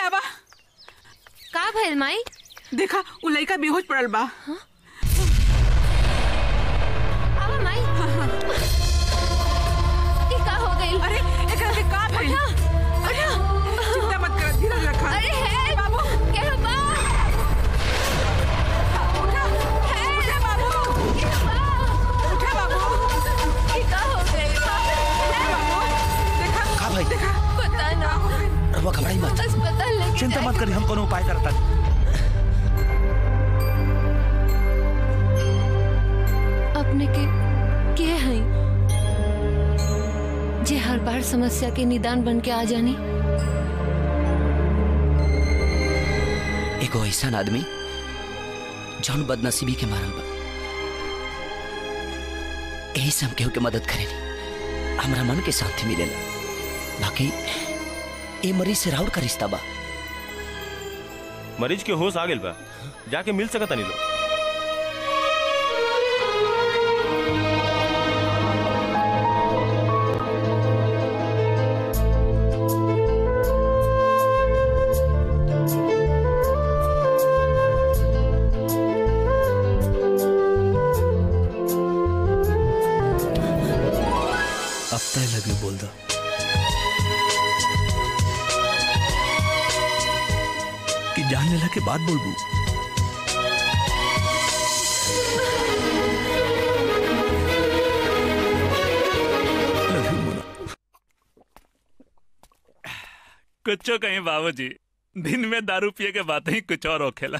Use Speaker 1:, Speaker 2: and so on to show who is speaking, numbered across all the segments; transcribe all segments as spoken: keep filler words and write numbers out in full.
Speaker 1: आवा।
Speaker 2: का भइल माई?
Speaker 1: देखा उ लइका बेहोश पड़ल बा।
Speaker 2: हाँ? आवा माई।
Speaker 1: हाँ, हाँ।
Speaker 2: ये का हो गइल?
Speaker 1: अरे एकरा के का भइल?
Speaker 2: अरे
Speaker 1: चिंता मत कर, धीरज रखा।
Speaker 2: अरे है
Speaker 1: बाबू
Speaker 2: क्या बा?
Speaker 1: उठा उठा बाबू,
Speaker 2: क्या बा?
Speaker 1: उठा बाबू।
Speaker 2: ये का हो गइल?
Speaker 1: बाबू देखा
Speaker 3: का भाई?
Speaker 1: देखा
Speaker 2: पता ना।
Speaker 3: रहुआ घबराई मत,
Speaker 2: अस्पताल लेके
Speaker 3: चिंता मत करी, हम कोनो उपाय करता।
Speaker 2: अपने के के हैं जे हर बार समस्या के निदान बन के आ जानी।
Speaker 3: एगो ऐसा आदमी जौन बदनसीबी के मारल बा, यही से हम केहू के मदद करेनी, हमरा मन के शांति मिलेला। बाकी ए मरीज से राउर का रिश्ता बा।
Speaker 4: मरीज के होश आ गेल बा, जाके मिल सकता नहीं लो।
Speaker 3: अब तय लगे बोल दो कि जान लेला के बाद बोलबू।
Speaker 5: कुछ कहीं बाबूजी, दिन में दारू पिए के बात ही कुछ और होखेला।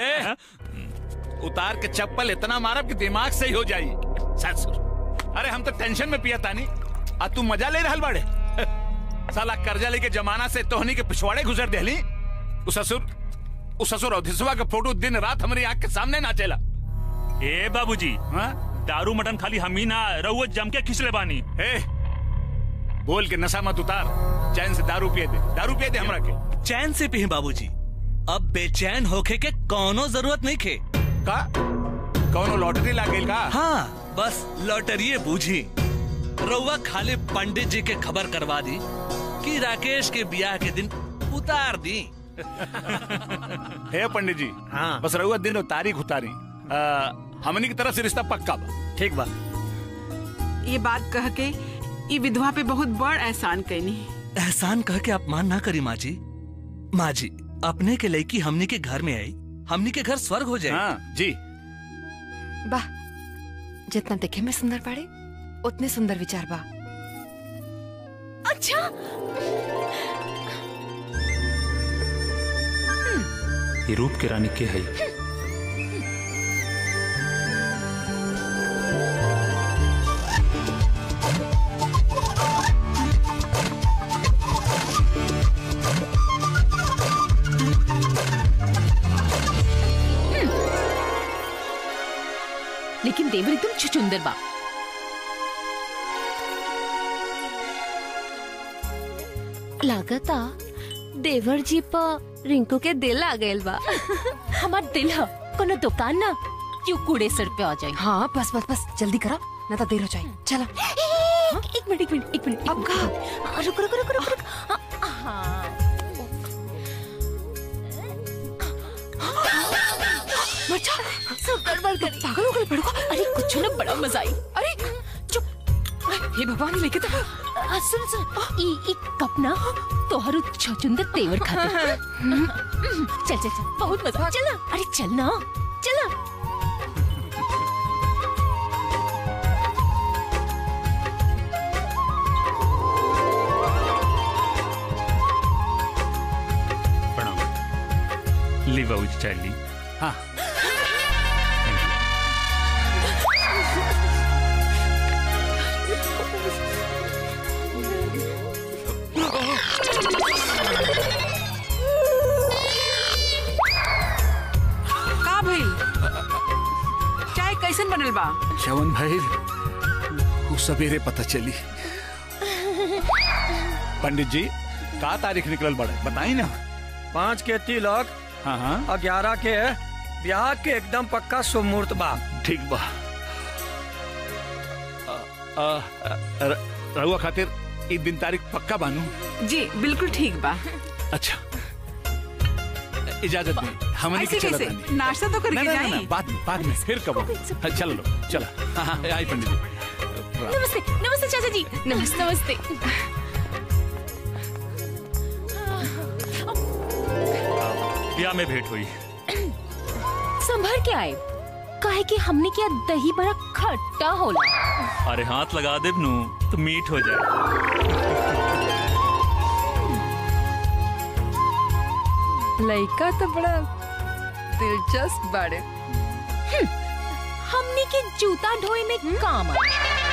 Speaker 6: उतार के चप्पल इतना मारब कि दिमाग सही हो जाई। ससुर, अरे हम तो टेंशन में पिया तानी, आ तू मजा ले रहल बाड़े। साला कर्जा लेके जमाना से तोहनी के पिछवाड़े गुजर देली। उस ससुर उस ससुर अवधिसवा का फोटो दिन रात हमारी आंख के सामने नाचेला।
Speaker 5: ए बाबूजी, दारू मटन खाली हम ही ना रहुआ जम के खिंचले बानी।
Speaker 6: ए, बोल के नशा मत उतार, चैन से दारू पिए दे, दारू पिए दे हमरा के।
Speaker 7: चैन से पिए बाबूजी, अब बेचैन होके के कोनो जरूरत नहीं खे।
Speaker 6: का कोनो लॉटरी लागेल का?
Speaker 7: हाँ, बस लॉटरी बूझी। रउआ खाली पंडित जी के खबर करवा दी कि राकेश के ब्याह के दिन उतार दी।
Speaker 6: हे पंडित जी, हाँ। बस रउआ दिन और तारीख उतारी, हमनी की तरफ से रिश्ता पक्का बा।
Speaker 7: ठीक बा।
Speaker 1: ये बात कह के ये विधवा पे बहुत बड़ एहसान कैनी।
Speaker 7: एहसान कह के अपमान ना करी माँ जी। माँ जी, अपने के लड़की हमनी के घर में आई, हमनी के घर स्वर्ग हो जाए।
Speaker 6: हाँ, जी।
Speaker 2: वाह, जितना देखे में सुंदर पड़े उतने सुंदर विचार बा। अच्छा,
Speaker 5: ये रूप के रानी के है।
Speaker 2: लेकिन देवर एकदम छुचुंदर बा। लागता देवर जी पर रिंकू के दिल आ गए बा।
Speaker 8: हमार दिल है कोनो दुकान ना क्यों कूड़े सर पे आ जाए।
Speaker 2: हाँ, बस बस बस जल्दी करा, ना तो देर हो जाए। चला।
Speaker 8: एक मिनट एक मिनट एक मिनट
Speaker 2: अब कहा?
Speaker 8: रुक रुक रुक रुक रुक। हाँ,
Speaker 2: मचा
Speaker 8: सब गड़बड़ करी।
Speaker 2: पागल हो गए पड़ो।
Speaker 8: अरे कुछ ना, बड़ा मजा आई।
Speaker 2: अरे चुप, हे भगवान लेके तो।
Speaker 8: आ, सुन सुन, ई ई कप ना तोहरो छचुंदर तेवर खातिर। चल चल चल, बहुत मजा। चल ना, अरे चल ना, चल ना।
Speaker 5: प्रणाम। ली बाबूजी चाय ली।
Speaker 6: हाँ।
Speaker 1: का भइल? चाय कैसन बनल बा?
Speaker 6: शवन भाई, वो सवेरे पता चली। पंडित जी, का तारीख निकलल बड़े बताई ना।
Speaker 9: पाँच के तिलक,
Speaker 6: हाँ हाँ,
Speaker 9: ग्यारह के ब्याह के एकदम पक्का शुभ मुहूर्त बा।
Speaker 6: ठीक बा। रहुआ खातिर ई दिन तारीख पक्का बानू?
Speaker 1: जी बिल्कुल ठीक बा।
Speaker 6: अच्छा, इजाजत दी हमने
Speaker 1: ऐसे
Speaker 6: की चलत
Speaker 1: कैसे?
Speaker 6: नहीं।
Speaker 1: नाश्ता तो करके
Speaker 6: ना, ना, ना,
Speaker 1: जाएं।
Speaker 6: ना, बाद में बाद में फिर कब हाँ, चलो लो चला हाँ हाँ आई पंडित जी प्रणाम।
Speaker 8: नमस्ते नमस्ते चाचा जी नमस्ते नमस्ते।
Speaker 5: ब्याह में भेंट हुई।
Speaker 8: संभर के आए काहे कि हमने किया दही बड़ा खट्टा होला।
Speaker 5: अरे हाथ लगा दे नू तो मीठ हो जाए।
Speaker 10: लड़का तो बड़ा दिलचस्प बाड़े।
Speaker 8: हमने के जूता ढोए में काम आए।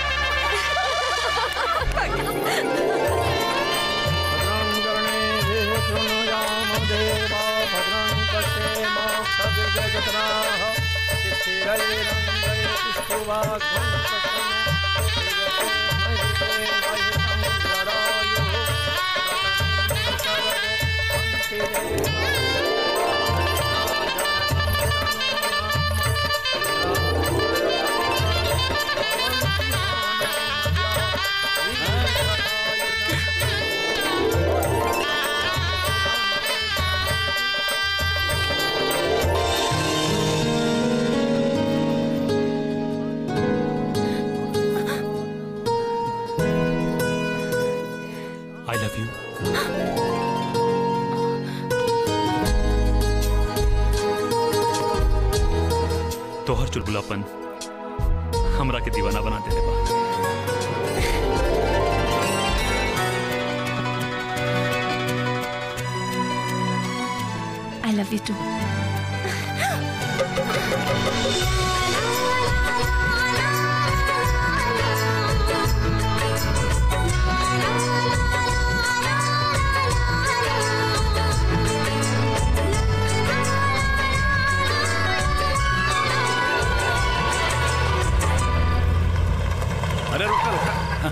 Speaker 5: I love you. तोहर चुलबुलापन हमरा के दीवाना बना देले बा।
Speaker 8: I love you too.
Speaker 6: अरे रुका रुका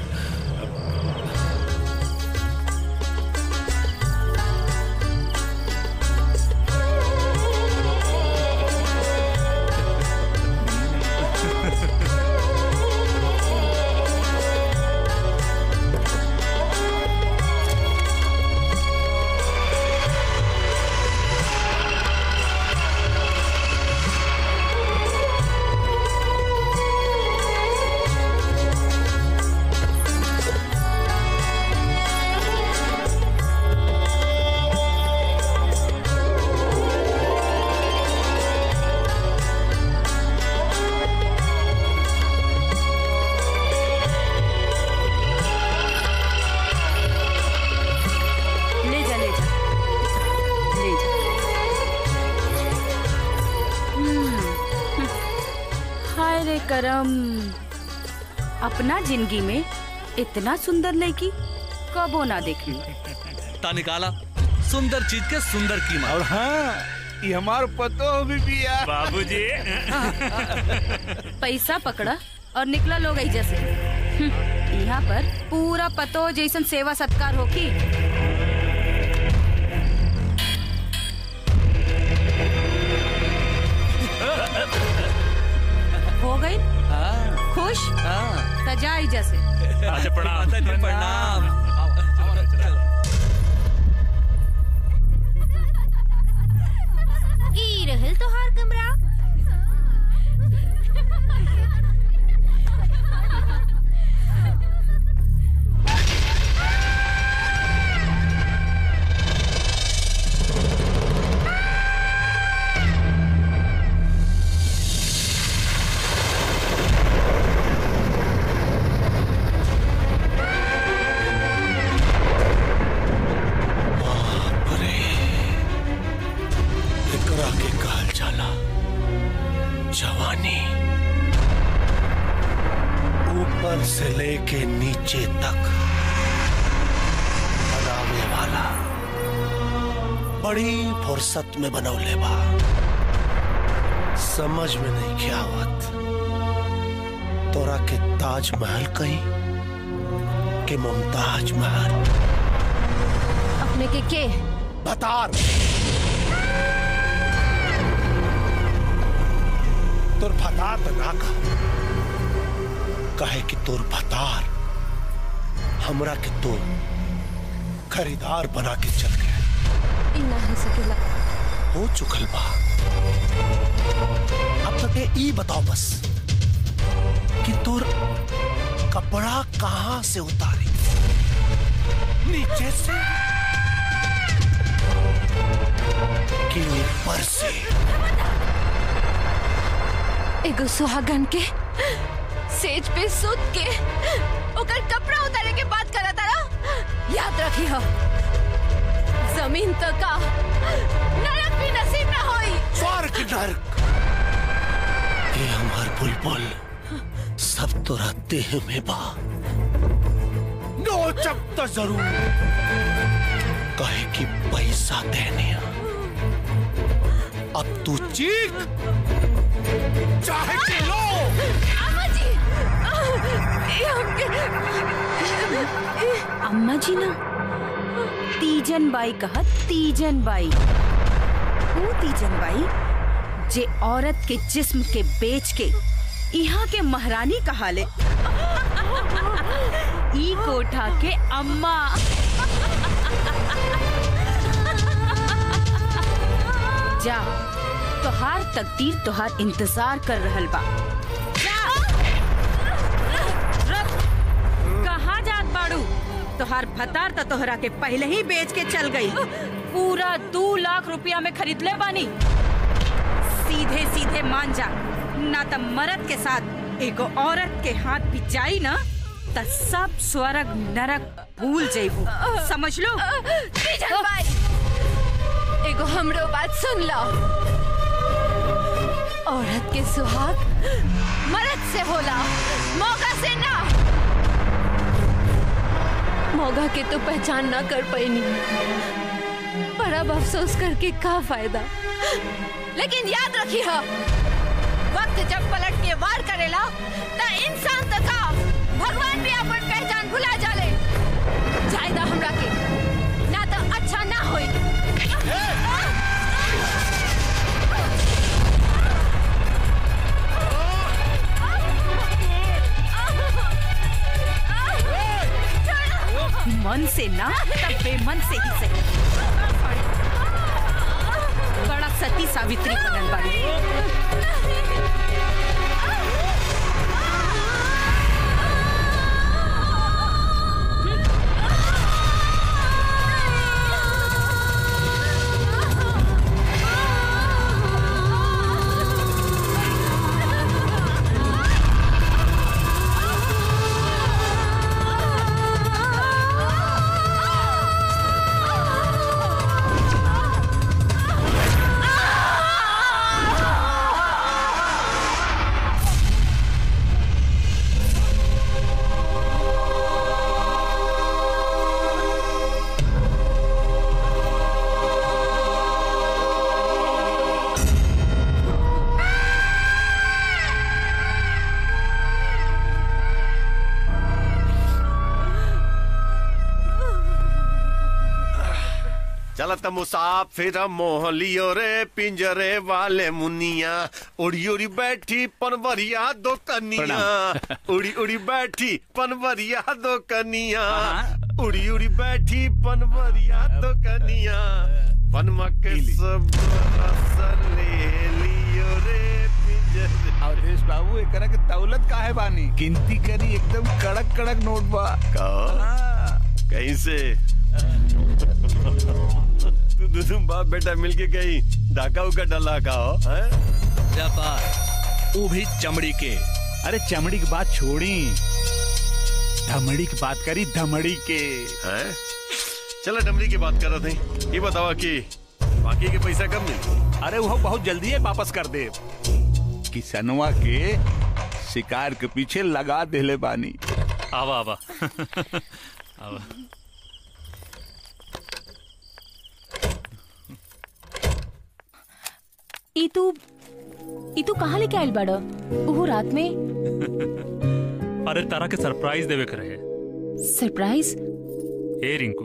Speaker 10: ले जा ले जा ले जा। हम्म, हाय रे करम, अपना जिंदगी में इतना सुंदर लड़की कबो ना देखी।
Speaker 7: ता निकाला सुंदर चीज के सुंदर कीमत।
Speaker 6: और हाँ ये हमार पतो भी पिया
Speaker 5: बाबूजी।
Speaker 10: पैसा पकड़ा और निकला लोग ऐसे से। हम्म, यहाँ पर पूरा पतो जैसन सेवा सत्कार होगी। हो गई खुश सजाई जैसे।
Speaker 5: अच्छा प्रणाम।
Speaker 7: प्रणाम।
Speaker 2: ई रहल तोहार कमरा।
Speaker 11: एकरा के कहल जाला जवानी। ऊपर से लेके नीचे तक बनावे वाला बड़ी फुर्सत में बनौले बा। समझ में नहीं क्या आवत तोरा के ताजमहल कहीं के मुमताज महल।
Speaker 2: अपने के के
Speaker 11: बतार तोर फतार तो ना कह कहे कि तोर फतार हमरा के तो खरीदार बना के चल गए।
Speaker 2: ई ना हो सकेला।
Speaker 11: हो चुकल बा। अब तक ई बताओ बस कि तोर कपड़ा कहां से उतारी, नीचे से कि ऊपर से?
Speaker 2: एगो सुहागन के सेज पे सुत के ओकर कपड़ा उतारे के बात करा तारा। याद रखी हो, जमीन तो का नरक भी नसीब ना होई।
Speaker 11: स्वर्ग नरक ये हमार बुलबुल सब तोरा देह में बा। नोचब तो जरूर, कहे कि पैसा देने अब तू चीख चाहे चिल्लो।
Speaker 2: अम्मा जी,
Speaker 10: अम्मा जी ना तीजन बाई कहत तीजन बाई, वो तीजन बाई जे औरत के जिस्म के बेच के यहाँ के महारानी कहाले। ई कोठा के अम्मा। जा, तोहार तकदीर तोहार इंतजार कर रहल बा। कहाँ जात बाड़ू? तोहार भतार तो तोहरा के पहले ही बेच के चल गई। पूरा दो लाख रुपया में खरीद ले बानी। सीधे सीधे मान जा, ना तो मर्द के साथ एगो औरत के हाथ भी जाई ना तो सब स्वर्ग नरक भूल जाइबू, समझ लो।
Speaker 2: एगो हमरो बात सुन लो। औरत के सुहाग मर्द से होला, मौका से ना। मौका के तो पहचान ना कर पाईनी, पर अब अफसोस करके का फायदा। लेकिन याद रखी हो, वक्त जब पलट के वार करेला तो इंसान तो का भगवान भी अपन पहचान भुला जाले। जायदा हमरा के ना तो अच्छा ना होई।
Speaker 10: मन से ना तब बेमन से ही सही। बड़ा सती सावित्री बनल बाड़ी।
Speaker 11: चलत मुसाफिर मोह लियो रे पिंजरे वाले मुनिया, उड़ी उड़ी बैठी पनवरिया दो कनिया, उड़ी उड़ी बैठी पनवरिया दो कनिया, उड़ी उड़ी बैठी पनवरिया दो कनिया, पनमा के सब रस ले लियो रे पिंजरे।
Speaker 6: अवधेश बाबू एकरा के दौलत काहे बानी? गिनती करी एकदम कड़क कड़क नोट बा।
Speaker 11: कहीं से तू तुम बाप बेटा मिलके कहीं डाका उका डला का हो?
Speaker 6: वो भी चमड़ी के। अरे चमड़ी की बात छोड़ी, धमड़ी की बात करी, धमड़ी के।
Speaker 11: हैं? चलो डमरी की बात कर रहे थे। ये बतावा कि बाकी के पैसा कब मिलते?
Speaker 6: अरे वो बहुत जल्दी है वापस कर दे। किसनवा के शिकार के पीछे लगा देले बानी।
Speaker 5: आवा आवा आवा।
Speaker 8: ई तू ई तू कहाँ लेके आयल बाड़ा? वो रात में
Speaker 5: अरे तारा के सरप्राइज देवे के रहे।
Speaker 8: सरप्राइज?
Speaker 5: ए रिंकू,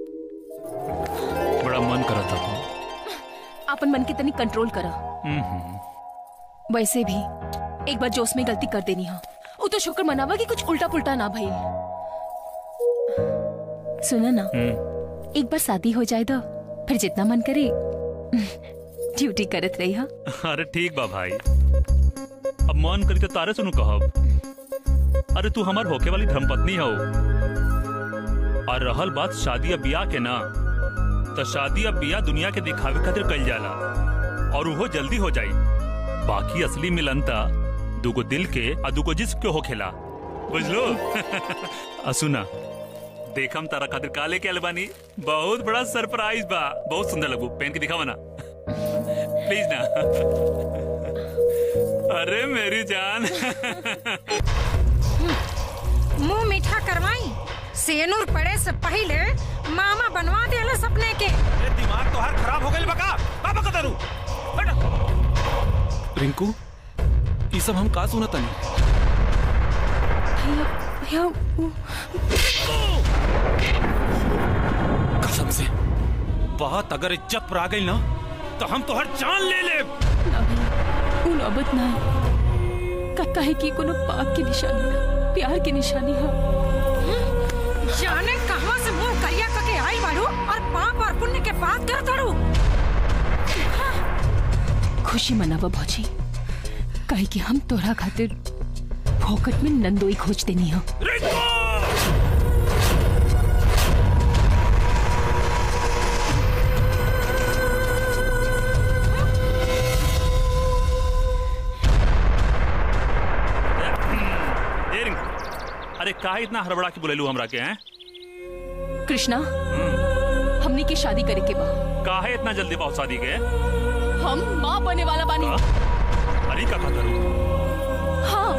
Speaker 5: बड़ा मन करा था।
Speaker 8: अपन मन के तनी कंट्रोल करा। वैसे भी एक बार जोश में गलती कर देनी है, वो तो शुक्र मनावा कि कुछ उल्टा पुल्टा ना भइल। सुना ना, एक बार शादी हो जाए तो फिर जितना मन करे ड्यूटी करत रही हा।
Speaker 5: अरे ठीक बा भाई, अब मन करी तो तारे सुनू कहब। अरे तू हमार होके वाली धर्मपत्नी हो, और रहल बात शादी या बियाह के ना, तो शादी या बियाह दुनिया के दिखावे खातिर कल जाला और वो जल्दी हो जाई। बाकी असली मिलन ता दुगो दिल के और दुगो जिस्म के होखेला, बुझलो। असुना देखम तारा खातिर काले के अलबानी बहुत बड़ा सरप्राइज बा, बहुत सुंदर लगू, पहन के दिखावा ना प्लीज ना। अरे मेरी जान।
Speaker 12: मुंह मीठा करवाई, सेनूर पड़े से पहले मामा बनवा देला सपने के।
Speaker 6: ए, दिमाग तो हर खराब हो गई बका बाबा का दारू।
Speaker 13: रिंकू ये सब हम का सुना तनी?
Speaker 8: भैया
Speaker 13: कसम से बात अगर इज्जत पर आ गई ना तो हम तो हर जान ले ले।
Speaker 8: उ नौबत ना है, कक्का है कि कोनो पाप की निशानी है, प्यार की निशानी है।
Speaker 12: जाने कहां से मुंह करिया करके आई बाड़ू और पाप और पुण्य के बात कर तड़ू।
Speaker 8: खुशी मनावा भौजी, कहे कि हम तोरा खातिर फोकट में नंदोई खोज देनी हो।
Speaker 5: अरे काहे इतना हड़बड़ा के बुलेलू हमरा के हैं?
Speaker 8: कृष्णा, हमनी की शादी करे के बा।
Speaker 5: काहे इतना जल्दी बहुत शादी के?
Speaker 8: हम माँ बने वाला बानी।
Speaker 5: अरे का करूं?
Speaker 8: हाँ,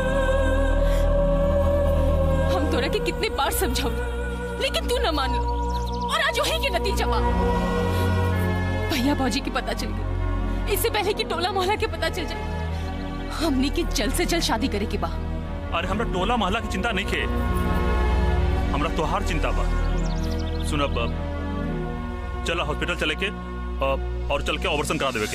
Speaker 8: हम तोरा के कितने बार समझाऊ, लेकिन तू न मान लो, और आज वही के नतीजा बा। भैया भौजी की पता चल गई, इससे पहले कि टोला मोहल्ला के पता चल जाए। हमनी की जल्द से जल्द शादी करे के बा।
Speaker 5: अरे हमरा टोला मोहल्ला की चिंता नहीं खे, हमरा तोहार चिंता बा। सुन अब चला हॉस्पिटल चले के और चल के ऑपरेशन करा देवे के।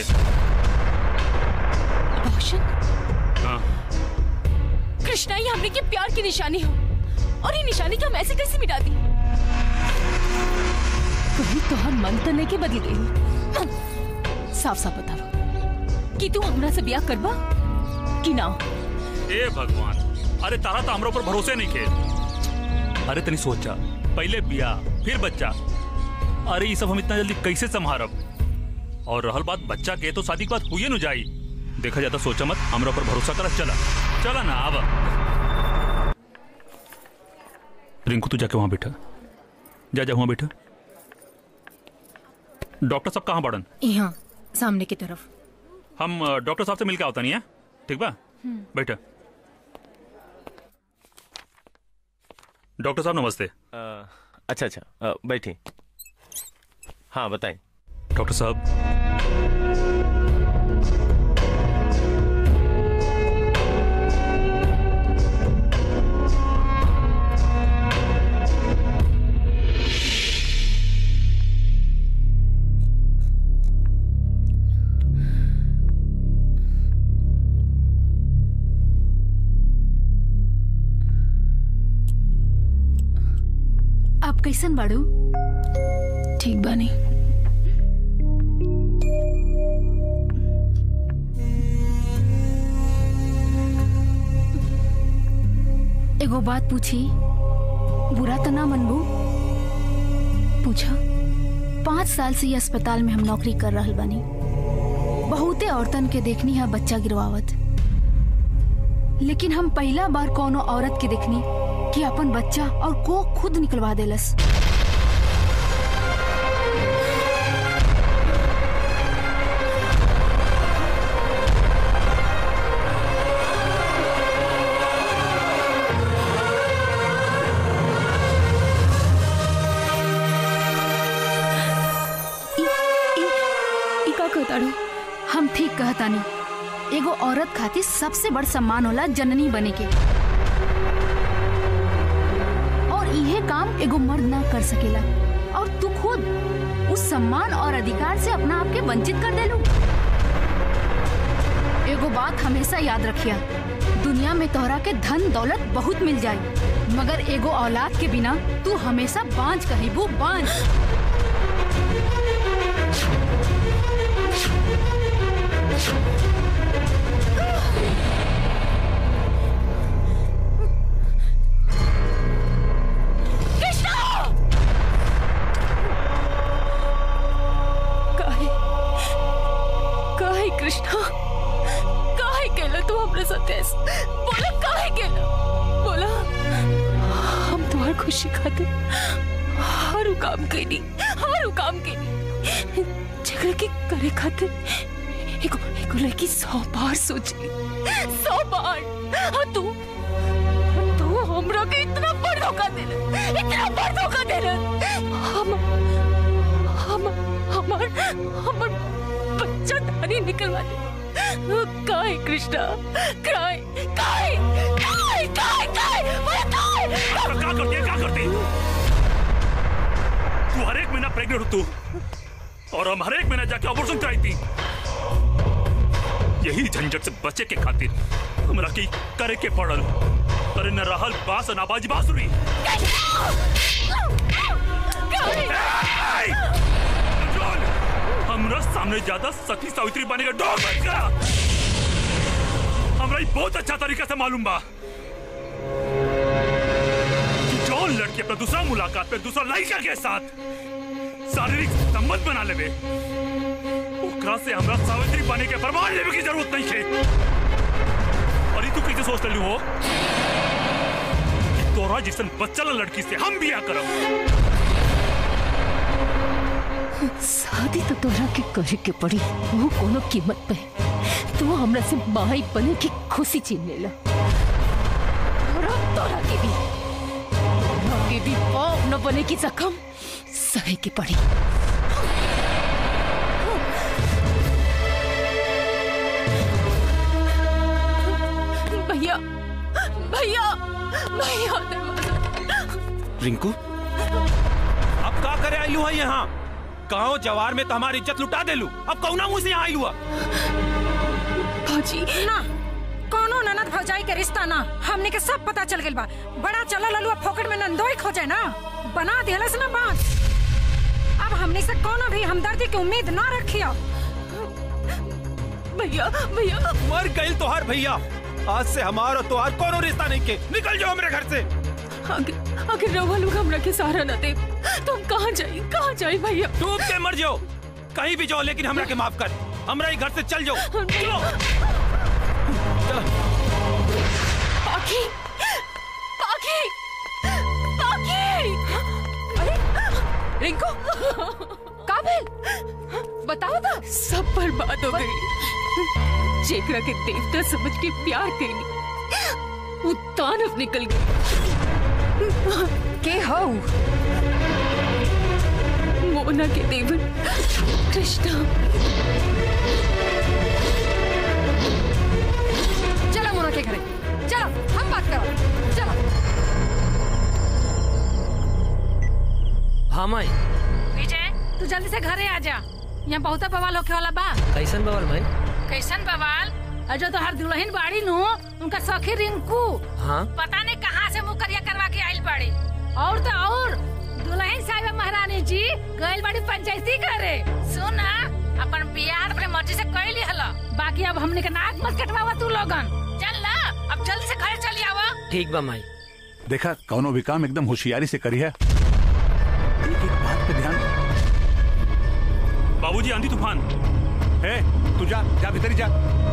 Speaker 8: ऑपरेशन?
Speaker 5: हाँ।
Speaker 8: कृष्णा, ये हमने के प्यार की निशानी हो, और ये निशानी का हम ऐसे कैसे मिटा दी? कहीं तोहर मन तो नहीं के बदल गई। साफ साफ बताओ कि तू हमरा से ब्याह करबा कि ना?
Speaker 5: ए भगवान, अरे तारा तो हमरा ऊपर भरोसे नहीं के। अरे तनी सोचा, पहले बियाह फिर बच्चा, अरे ये सब हम इतना जल्दी कैसे संभारब? और रहल बात बच्चा के, तो शादी के बाद हुई न जाई। देखा जाता सोचा मत, हमरा ऊपर भरोसा कर। चला चला ना आवा। रिंकू तू जाके वहां बैठा, जा जा वहां बैठा। डॉक्टर साहब कहाँ बढ़न?
Speaker 12: यहाँ सामने की तरफ।
Speaker 5: हम डॉक्टर साहब से मिलकर आवता नहीं है, ठीक बा? बैठा। डॉक्टर साहब नमस्ते।
Speaker 11: आ, अच्छा अच्छा बैठिए। हाँ बताएं।
Speaker 5: डॉक्टर साहब,
Speaker 8: आप कैसन बाड़ू? ठीक बानी। एगो बात पूछी, बुरा तो ना मनबू? पूछा। पाँच साल से ये अस्पताल में हम नौकरी कर रहल बानी। बहुते औरतन के देखनी है बच्चा गिरवावत, लेकिन हम पहला बार कोनो औरत के देखनी कि अपन बच्चा और को खुद निकलवा देलस। हम ठीक कहतानी, एगो औरत खातिर सबसे बड़ सम्मान होला जननी बने के, और इहे काम एगो मर्द ना कर सकेला, और तू खुद उस सम्मान और अधिकार से अपना आप के वंचित कर देलू। एगो बात हमेशा याद रखिया, दुनिया में तोहरा के धन दौलत बहुत मिल जाए, मगर एगो औलाद के बिना तू हमेशा बांझ कहिबू, बांझ।
Speaker 14: खुशी खातिर हर काम करी हर काम करी झगड़ा के करे खातिर एगो एगो लड़की सौ बार सोची सौ बार। हाँ तू तू हमरा के इतना बड़ धोखा देले इतना बड़ धोखा देले हम हम हमार हमार बच्चा धानी निकलवा दे। काय कृष्णा काय काय काय काय काय काय
Speaker 5: क्या करती है क्या करती तू हर एक महीना प्रेग्नेंट हो तू और हम हर एक महीना जाके अबॉर्शन कराई थी। यही झंझट से बचे के खातिर हमरा की करे के पड़ल। अरे न रहल बास न बाजी बांसुरी। हमरा सामने ज्यादा सती सावित्री बने का डॉग बन गया। हमरा बहुत अच्छा तरीका से मालूम बा कि जो लड़की अपना दूसरा मुलाकात पे दूसरा लड़का के साथ शारीरिक संबंध बना लेवे ओकरा से हमरा सावित्री बने के प्रमाण लेवे की जरूरत नहीं है। और तू कैसे सोच रही हो कि तोरा जिसन बच्चा लड़की से हम बिया करब?
Speaker 14: शादी तो तोरा के करे के पड़ी वो कोनो कीमत पे। तू हमरा से माई बने की खुशी छीन लेला। तोरा तोरा के भी तोरा के भी बाप न बने की जख्म सहे की पड़ी। भैया भैया भैया
Speaker 13: रिंकू अब का करे आई हुआ यहाँ? गाँव जवार में तो हमारी इज्जत लुटा दे लू। अब कौना मुँह से यहाँ आई हुआ?
Speaker 12: भौजी ना कोनो ननद भौजाई के रिश्ता ना हमने के सब पता चल गइल बा। बड़ा चला ललुआ फोकट में नंदोई खोजे ना बना देलस ना बात। अब हमने से कोनो भी हमदर्दी की उम्मीद ना रखियो।
Speaker 14: भैया भैया
Speaker 13: मर गइल तोहार भैया। आज से हमारा तोहार कोनो रिश्ता नहीं के। निकल जाओ मेरे घर से।
Speaker 14: अगर अगर रवा लोग हमरा के सहारा न दे तो हम कहाँ जाए कहाँ जाए भैया?
Speaker 13: डूब के मर जाओ कहीं भी जाओ लेकिन हमरा के माफ कर। हमरा ही घर से चल जाओ। चलो
Speaker 14: पाखी पाखी पाखी। अरे रिंकू काबिल बताओ तो। सब बर्बाद हो गई। जेकरा के देवता समझ के प्यार कईनी वो दानव निकल गई। के हो? मोना के देवर कृष्णा।
Speaker 15: चलो मोना के घरे चलो हम बात करो। चलो
Speaker 16: हाँ माई।
Speaker 12: विजय तू जल्दी से घरे आ जा। यहाँ बहुत बवाल होके वाला बा।
Speaker 16: कैसन बवाल माई?
Speaker 12: कैसन बवाल? जो तो हर दुल्हन बाड़ी नु उनका सखी रिंकू
Speaker 16: हाँ?
Speaker 12: पता नहीं कहाँ से मुकरिया करवा के आइल बाड़ी। और तो और दुल्हन साहिबा महारानी जी गइल बाड़ी पंचायती करे। सुन अपन बियाह अपने मर्जी से कैली हला। बाकी अब हमने के नाक मत कटवावा तू लोगन। चल ना अब जल्दी से घर चली आवा।
Speaker 16: ठीक बा माई।
Speaker 6: देखा कौनो भी काम एकदम होशियारी से करी है। एक एक बात पे ध्यान।
Speaker 5: बाबूजी आंधी तूफान
Speaker 6: है। तू जा जा भीतर ही जा।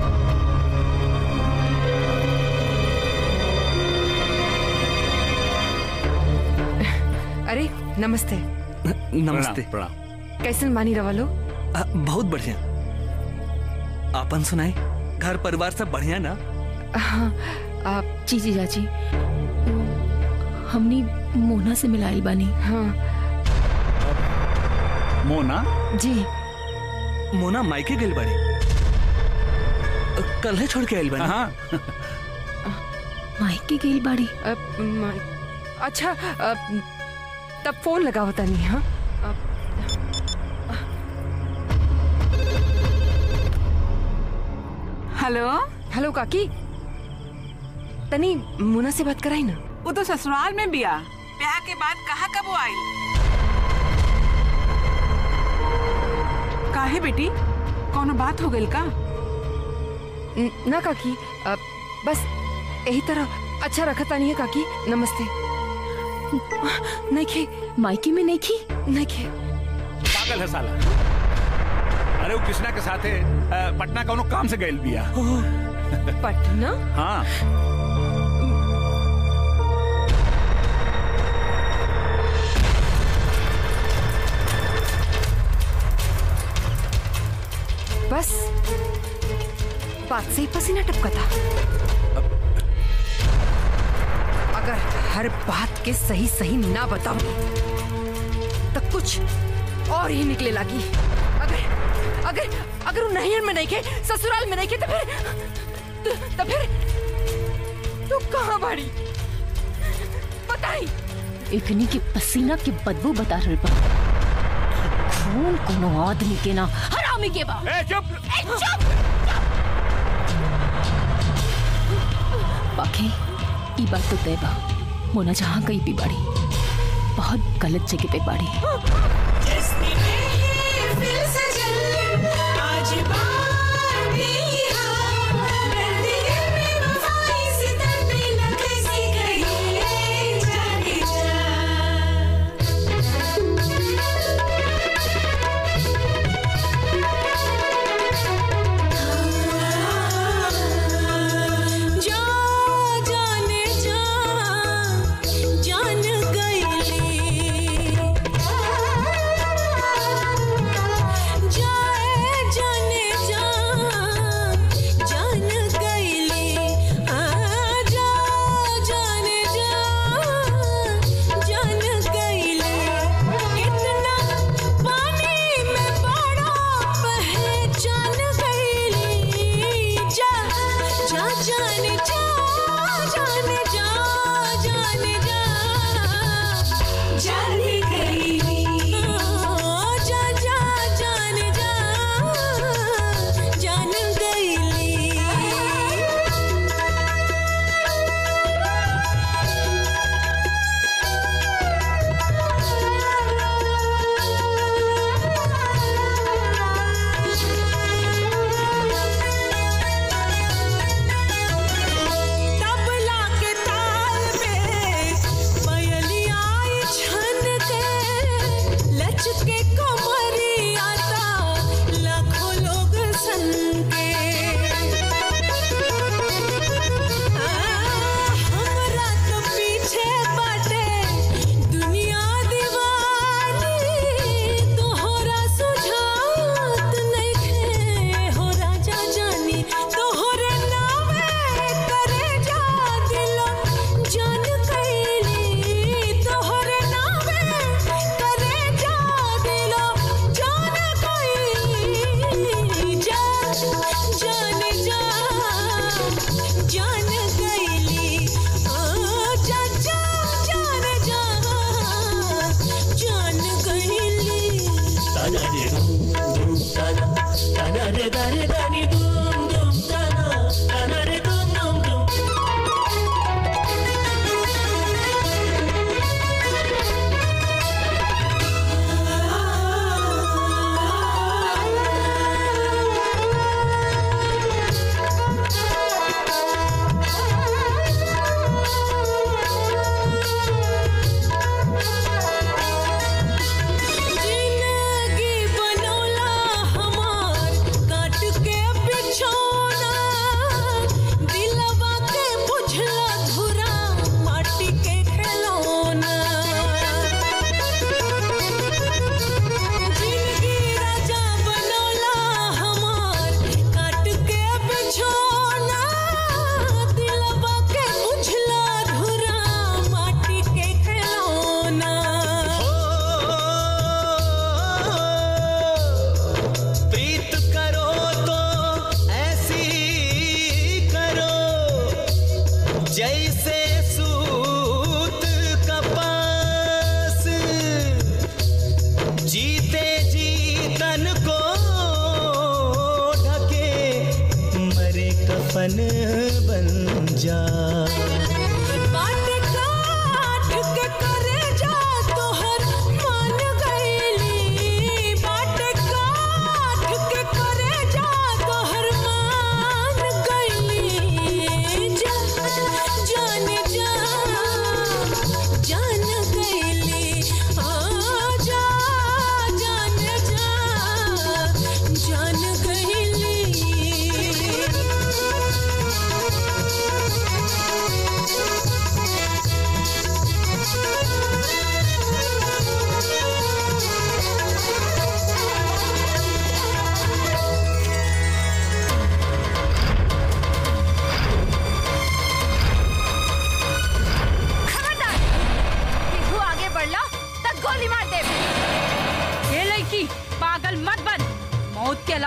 Speaker 15: अरे नमस्ते।
Speaker 16: नमस्ते।
Speaker 6: प्रणाम।
Speaker 15: कैसन मानी रवा लो?
Speaker 7: आ, बहुत बढ़िया। आपन सुनाई घर परिवार सब बढ़िया ना?
Speaker 14: हाँ आप जी जी चाची हमनी मोना से मिलाइल बानी।
Speaker 15: हाँ
Speaker 6: मोना
Speaker 14: जी।
Speaker 7: मोना मायके गइल बाड़ी। कल है छोड़ के आइल बाड़ी।
Speaker 6: हाँ
Speaker 14: मायके गइल बाड़ी।
Speaker 15: अच्छा आ, तब फोन लगा होता नहीं। हाँ
Speaker 1: हेलो
Speaker 15: हेलो काकी तनी मोना से बात कराई ना।
Speaker 1: वो तो ससुराल में बिया। ब्याह के बाद कहाँ कब वो आई? काहे बेटी कोनो बात हो गई का?
Speaker 15: न, ना काकी आ, बस यही तरह अच्छा रखता नहीं है काकी। नमस्ते। नहीं खे
Speaker 14: मायके में नहीं खी
Speaker 15: नहीं खे।
Speaker 6: पागल है साला। अरे वो कृष्णा के साथ पटना कौनो काम से गइल बिया।
Speaker 15: पटना?
Speaker 6: हाँ
Speaker 15: ना टपकता। अगर हर बात के सही सही ना बताऊं तो कुछ और ही निकले लगी। अगर अगर अगर वो नैहर में नहीं के, ससुराल में नहीं के, तो फिर तो, तो फिर तू कहाँ बाड़ी बताई।
Speaker 14: इतनी के पसीना के बदबू बता रहे बा। खून कोनो आदमी के ना हरामी के बा।
Speaker 6: ए चुप
Speaker 14: ए चुप बाकी ई बात तो तय बा, मोना जहाँ गई भी बाड़ी बहुत गलत जगह पे बाड़ी।
Speaker 17: जान गई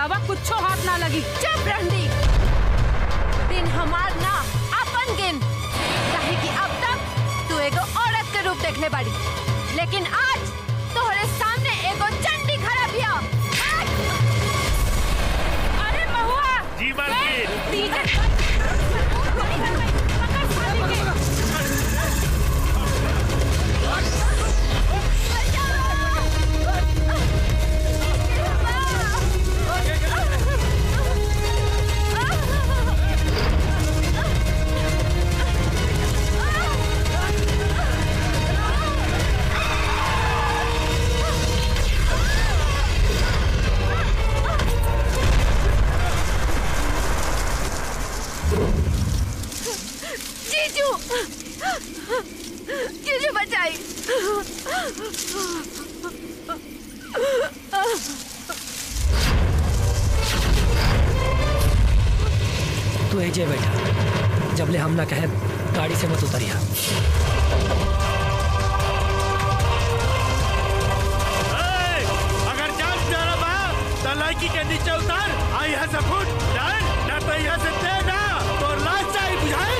Speaker 10: अब कुछ हाथ ना लगी।
Speaker 2: चुप रंडी, दिन हमार ना अपन गिन, काहे कि अब तक तू एगो औरत के रूप देखले बाड़ी, लेकिन आज तोहरे सामने एगो चंडी खड़ा बिया।
Speaker 10: अरे महुआ
Speaker 6: जी मालकिन।
Speaker 2: जीजू, जीजू बचाई।
Speaker 16: तू एजे बैठा, जबले हम ना कहे गाड़ी से मत उतरिया।
Speaker 6: अगर जान प्यारा बा तो लड़की के नीचे उतार, आई यहाँ से फुट डाल, ना तो यहाँ से दे ना तो लाश चाहिए बुझाई।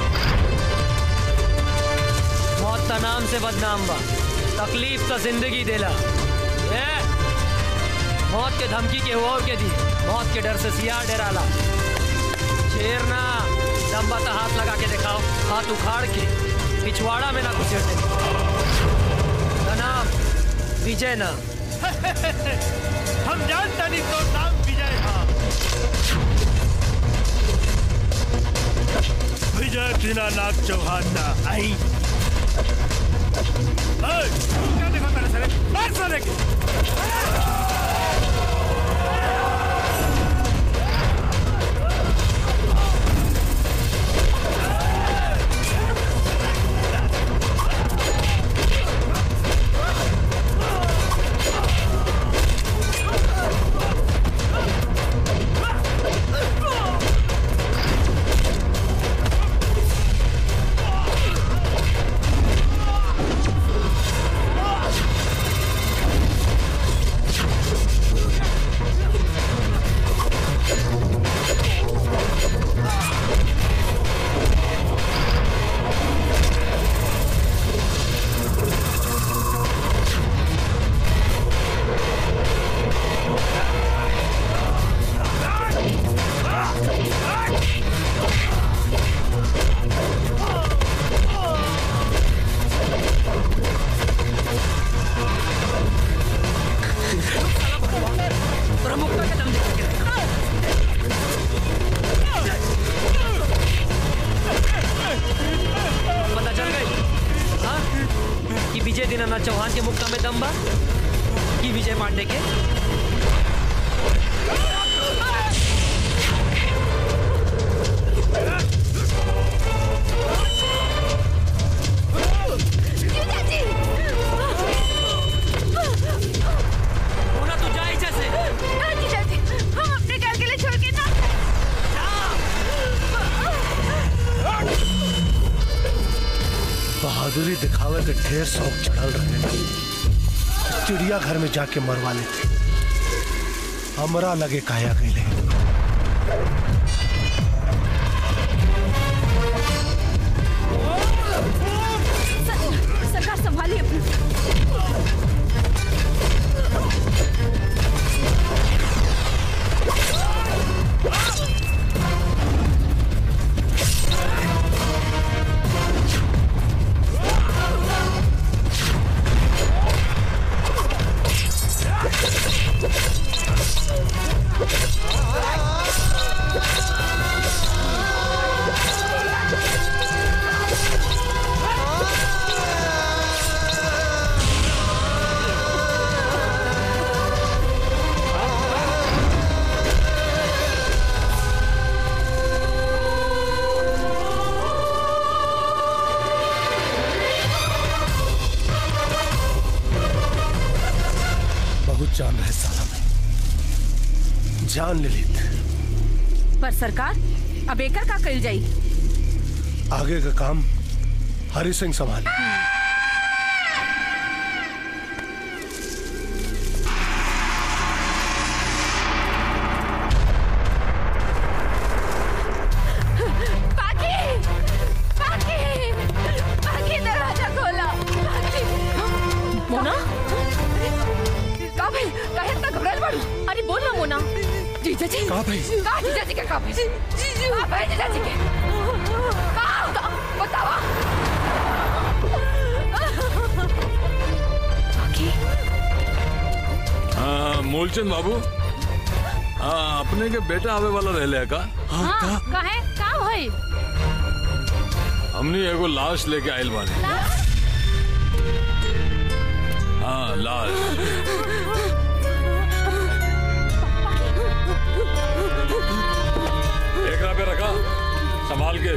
Speaker 16: मौत का नाम से बदनाम बा, तकलीफ तो जिंदगी देला। ए, मौत के धमकी के और के दी, मौत के डर से सियार डराला। शेर ना दम्बा तो हाथ लगा के दिखाओ, हाथ उखाड़ के पिछवाड़ा में ना घुसेड़ते। नाम विजय ना।
Speaker 6: हम जानता नहीं तो नाम विजय था। विजय दीनानाथ चौहान ना आई। क्या देखो तेरे सरे, मार साले के।
Speaker 16: विजय दीनानाथ चौहान के मुक्का में दम बा कि विजय पांडे के?
Speaker 17: बहादुरी दिखावे के ढेर शौक चढ़ल रहे, चिड़िया घर में जाके मरवा लेते, हमरा लगे काया गईले।
Speaker 10: सरकार संभालिए अपनी।
Speaker 17: जान रहे साला में जान ले लेते।
Speaker 10: पर सरकार अब एकर का कइल जाई?
Speaker 17: आगे का काम हरि सिंह संभाले।
Speaker 15: जीजा जी
Speaker 17: कहाँ भाई?
Speaker 15: कहाँ जीजा जी के कहाँ भाई? कहाँ भाई जीजा जी के? कहाँ? बतावा।
Speaker 18: हाँ मूलचंद बाबू, हाँ अपने के बेटा आवे वाला रह का?
Speaker 12: हाँ काहे का होई?
Speaker 18: हमने एगो लाश लेके आयल बानी। हाँ लाश। एकरा पे रखा, संभाल के।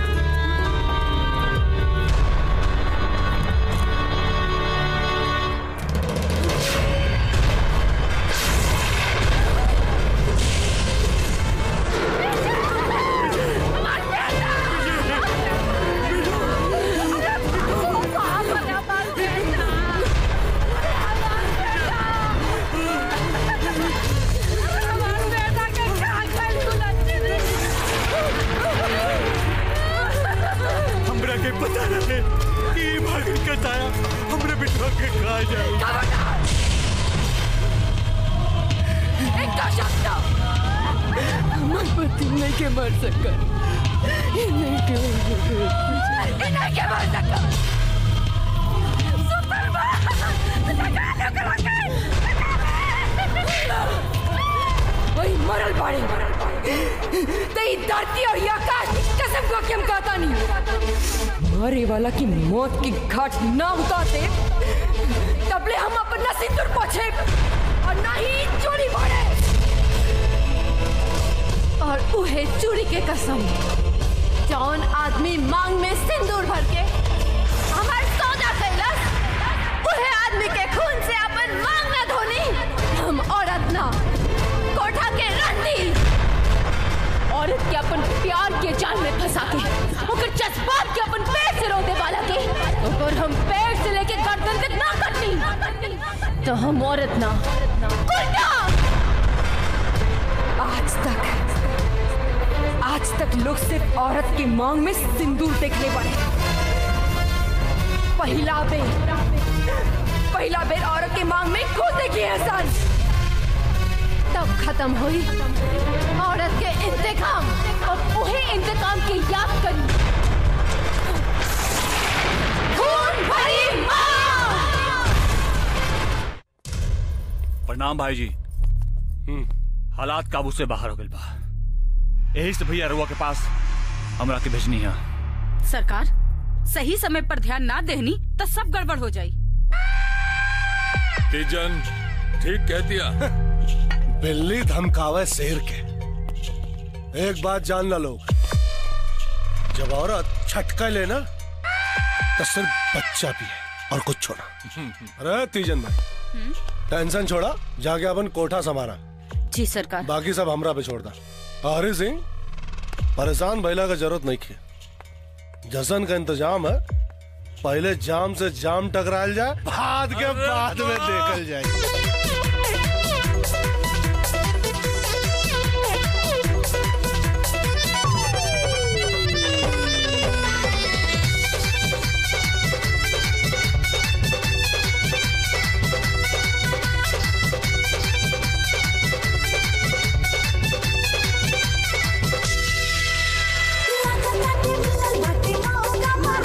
Speaker 19: पता रहे कि भागल कताया हमरे बिटवा के खा जाए।
Speaker 15: इनका शब्द
Speaker 14: हमारे पति नहीं के मर सका, नहीं के
Speaker 15: नहीं के मर सका। सुपर वही मरल बाड़ी तेरी धरती और ये आकाश कसम को क्या कहता नहीं। मरे वाला की मौत की घाट ना उतारते तबले हम अपना सिंदूर पोछे और ना ही चोरी बढ़े।
Speaker 2: और उहे चूड़ी के कसम जौन आदमी मांग में सिंदूर भर के हमार सौदा कैलस, उहे आदमी के खून से अपन मांग ना धोनी। हम औरत ना कोठा के रंडी, औरत के अपन प्यार के जाल में फंसा के ओकर जज्बात के अपन पेट से रोते वाला के और हम पेट से लेके गर्दन तक ना कटनी तो हम औरत ना उल्टा।
Speaker 15: आज तक आज तक लोग सिर्फ औरत की मांग में सिंदूर देखने पड़े। पहला बेर पहला बेर औरत की मांग में खुद देखी एहसान,
Speaker 2: तब खत्म हुई औरत के इंतकाम और वही इंतकाम की याद करी। खून भरी मां।
Speaker 5: प्रणाम भाई जी। हालात काबू से बाहर हो गए बा, यही से भैया रुआ के पास हमरा के भेजनी है।
Speaker 10: सरकार सही समय पर ध्यान ना देनी तो सब गड़बड़ हो जाई।
Speaker 18: तीजन ठीक कह दिया।
Speaker 17: बिल्ली धमकावे शेर के। एक बात जानना लोग, जब औरत छटका लेना तो सिर्फ बच्चा भी है और कुछ छोड़ा। अरे तीजन भाई टेंशन छोड़ा, जाके अपन कोठा संभाला।
Speaker 10: जी सरकार।
Speaker 17: बाकी सब हमरा पे छोड़ दा। हरी सिंह परेशान भैला का जरूरत नहीं है, जशन का इंतजाम है। पहले जाम से जाम टकराल जाए, बाद के बाद में देखल जाए।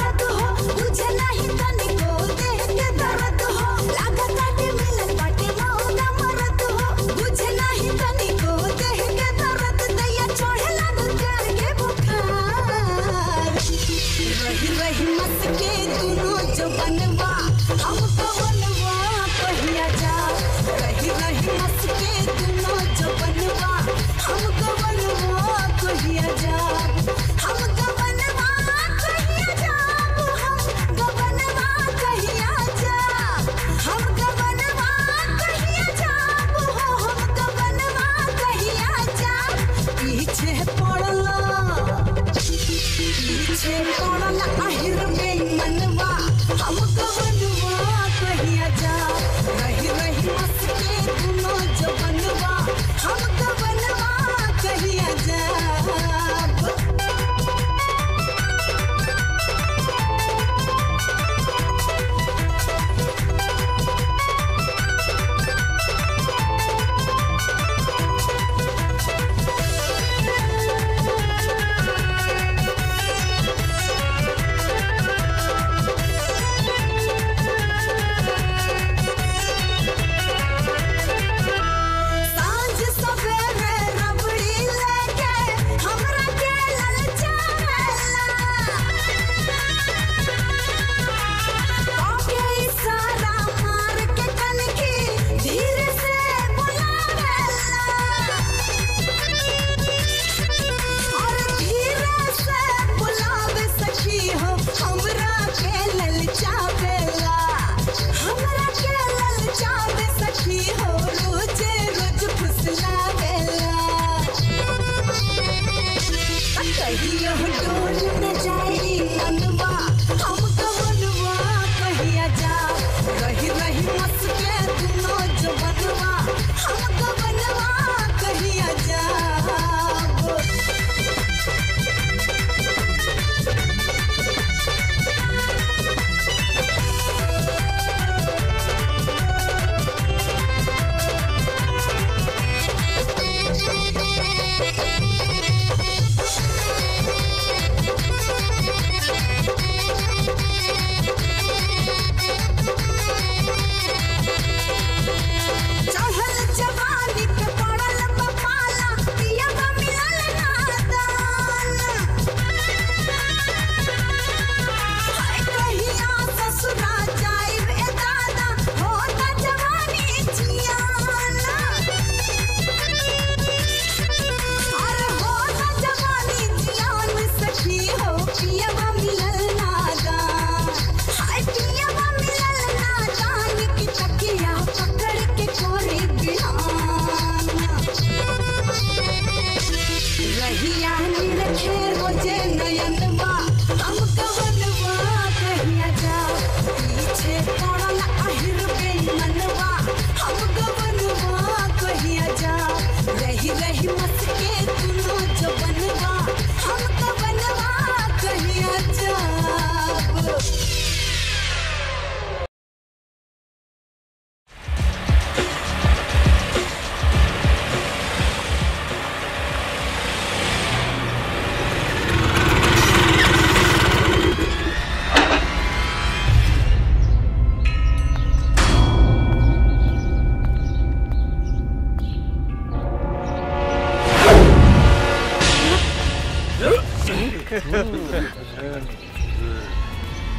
Speaker 20: तुझे नहीं तनिको देख के दर्द हो, लागत आटे मिलन बाटे।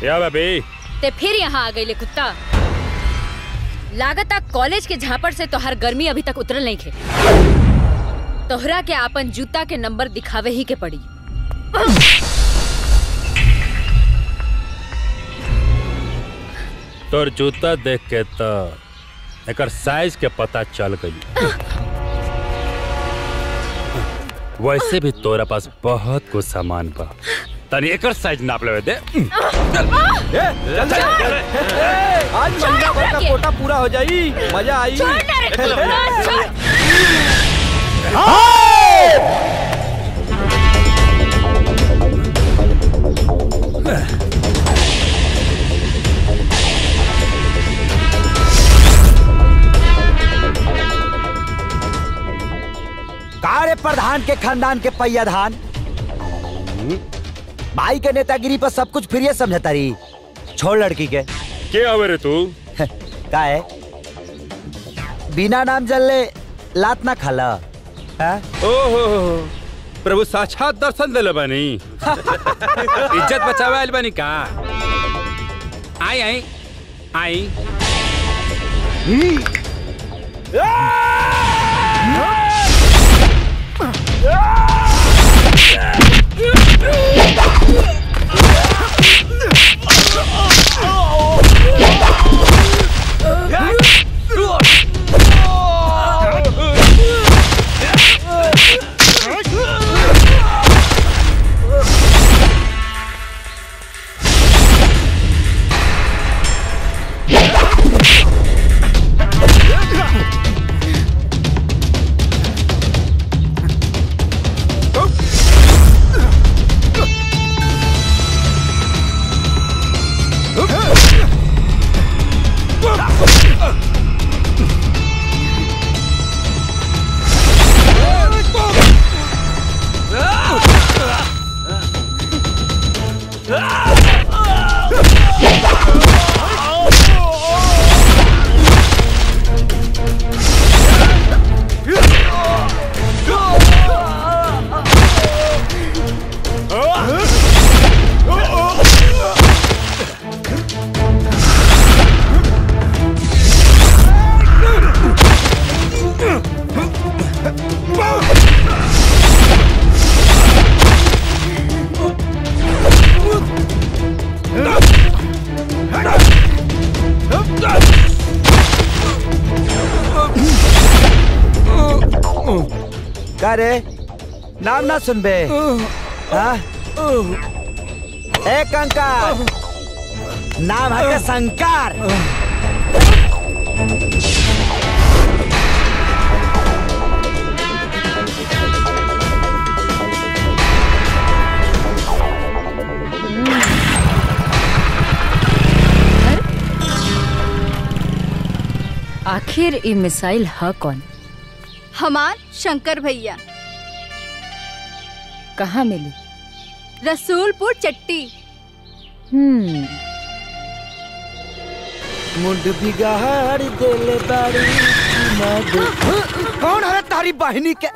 Speaker 13: या बेबी
Speaker 20: ते फिर यहाँ आ गई ले कुत्ता। लागता कॉलेज के झापड़ से तोहर गर्मी अभी तक उतरल नहीं खे। तोहरा के आपन जूता के नंबर दिखावे ही के पड़ी।
Speaker 13: तोर जूता देख के तो एकर साइज के पता चल गई। वैसे भी तोरा पास बहुत कुछ सामान बा, तनी एकर साइज नाप लेवे दे।
Speaker 19: चल चल चल आज महीना भर का कोटा पूरा हो जाई, मजा आई।
Speaker 21: कारे प्रधान के खानदान के पैया धान भाई के नेतागिरी पर सब कुछ फिर समझता रही। छोड़ लड़की के
Speaker 13: के आवे रे तू
Speaker 21: का है बिना नाम जलले लात ना खाला।
Speaker 13: ओहो प्रभु साक्षात दर्शन दिले बानी। इज्जत बचावे आइल बानी का। आई आई आई
Speaker 21: रे नाम ना सुनबे। हाँ? ए कंकार नाम है शंकर।
Speaker 20: आखिर ये मिसाइल है कौन?
Speaker 8: हमार शंकर भैया।
Speaker 20: कहाँ मिली?
Speaker 8: रसूलपुर चट्टी।
Speaker 20: हम्म
Speaker 21: मुंड बिगाड़ देले बाड़ी कौन है तारी बहनी के?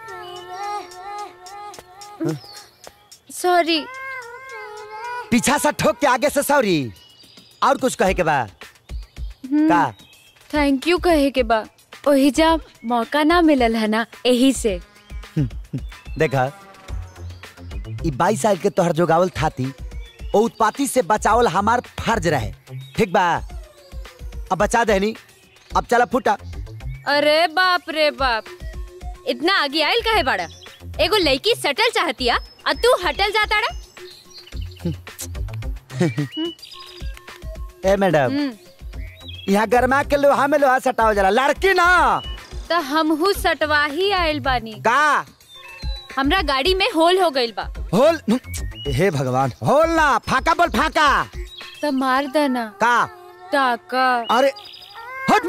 Speaker 20: सॉरी।
Speaker 21: पीछा से ठोक के आगे से सॉरी। और कुछ कहे के बा? का
Speaker 20: थैंक यू कहे के बा। ओही जा मौका ना मिलल है ना, यही से।
Speaker 21: देखा ई बाईस साल के तोहर जोगावल थाती ओ उत्पाती से बचावल हमार फर्ज रहे। ठीक बा अब बचा देनी। अब चला फुटा।
Speaker 20: अरे बाप रे बाप, इतना आगे आयल काहे बाड़ा? एगो लड़की सटल चाहतिया और तू हटल जाता रा।
Speaker 21: ए मैडम यहाँ गरमा के लोहा में लोहा सटाओ जरा, लड़की ना।
Speaker 20: तो हमहू सटवा ही आयल बानी।
Speaker 21: का
Speaker 20: हमरा गाड़ी में होल हो गइल बा।
Speaker 21: होल? हे भगवान, होल ना फाका बोल फाका।
Speaker 20: तो मार देना।
Speaker 21: का
Speaker 20: टाका।
Speaker 21: अरे हट।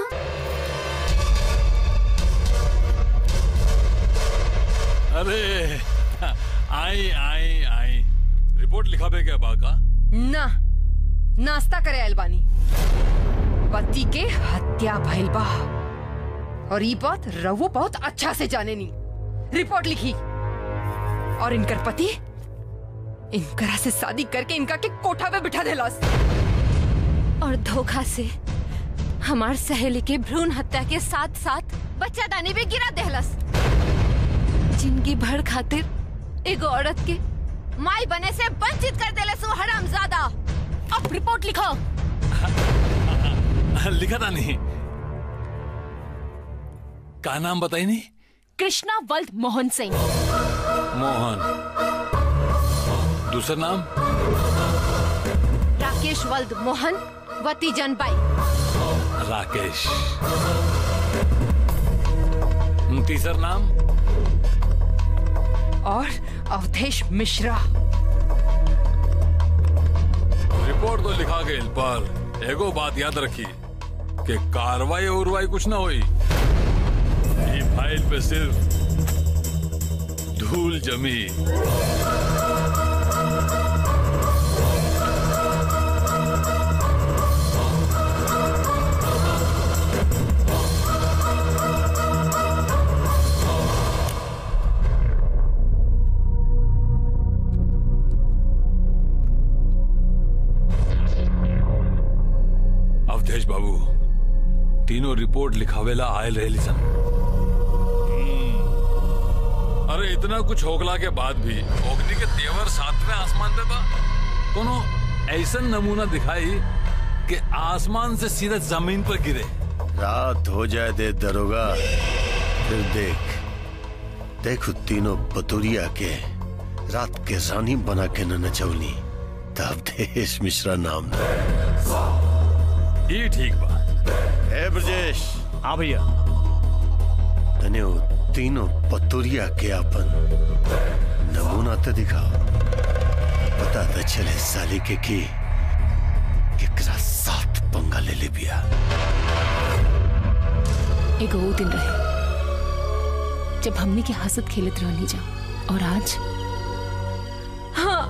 Speaker 18: अरे आई आई आई रिपोर्ट लिखाबे क्या बाका?
Speaker 15: ना नाश्ता करे आयल बानी। पति के हत्या भइल बा और ये बात रवो बहुत अच्छा से जाने नी। रिपोर्ट लिखी और इनकर पति इनकरा से शादी करके इनका के कोठा पे बिठा देलस
Speaker 2: और धोखा से हमार सहेली के भ्रूण हत्या के साथ साथ बच्चा दानी भी गिरा देहलस। जिंदगी भर खातिर एगो औरत के माई बने से वंचित कर देलस वो हरामजादा। अब रिपोर्ट लिखो।
Speaker 18: लिखा था नहीं। का नाम बताई नहीं?
Speaker 14: कृष्णा वल्द मोहन सिंह।
Speaker 18: मोहन। दूसरा नाम?
Speaker 2: राकेश वल्द मोहन वती जनबाई।
Speaker 18: राकेश। तीसरा नाम?
Speaker 15: और अवधेश मिश्रा।
Speaker 18: रिपोर्ट तो लिखा गई, पर एगो बात याद रखी कि कार्रवाई उर्वाई कुछ ना हुई। ये फाइल पे सिर्फ धूल जमी। अवधेश बाबू, तीनों रिपोर्ट लिखावेला आयल रहे लिसन। अरे इतना कुछ होगला के बाद भी ओगनी के तेवर सातवें आसमान पे बा। कोनो ऐसा नमूना दिखाई कि आसमान से सीधा जमीन पर गिरे।
Speaker 11: रात हो जाए दे दरोगा, फिर देख देख तीनों बतुरिया के रात के रानी बना के न नचौली तब देश मिश्रा नाम न।
Speaker 18: ये ठीक बा।
Speaker 11: ए ब्रजेश।
Speaker 13: हाँ भैया।
Speaker 11: तने वो तीनों पतुरिया के अपन नमूना तो दिखाओ। पता तो चले साली के की केकरा साथ पंगा ले ले बिया।
Speaker 14: एगो वो दिन रहे जब हमने के हंसत खेलत रहनी जा, और आज
Speaker 2: हाँ,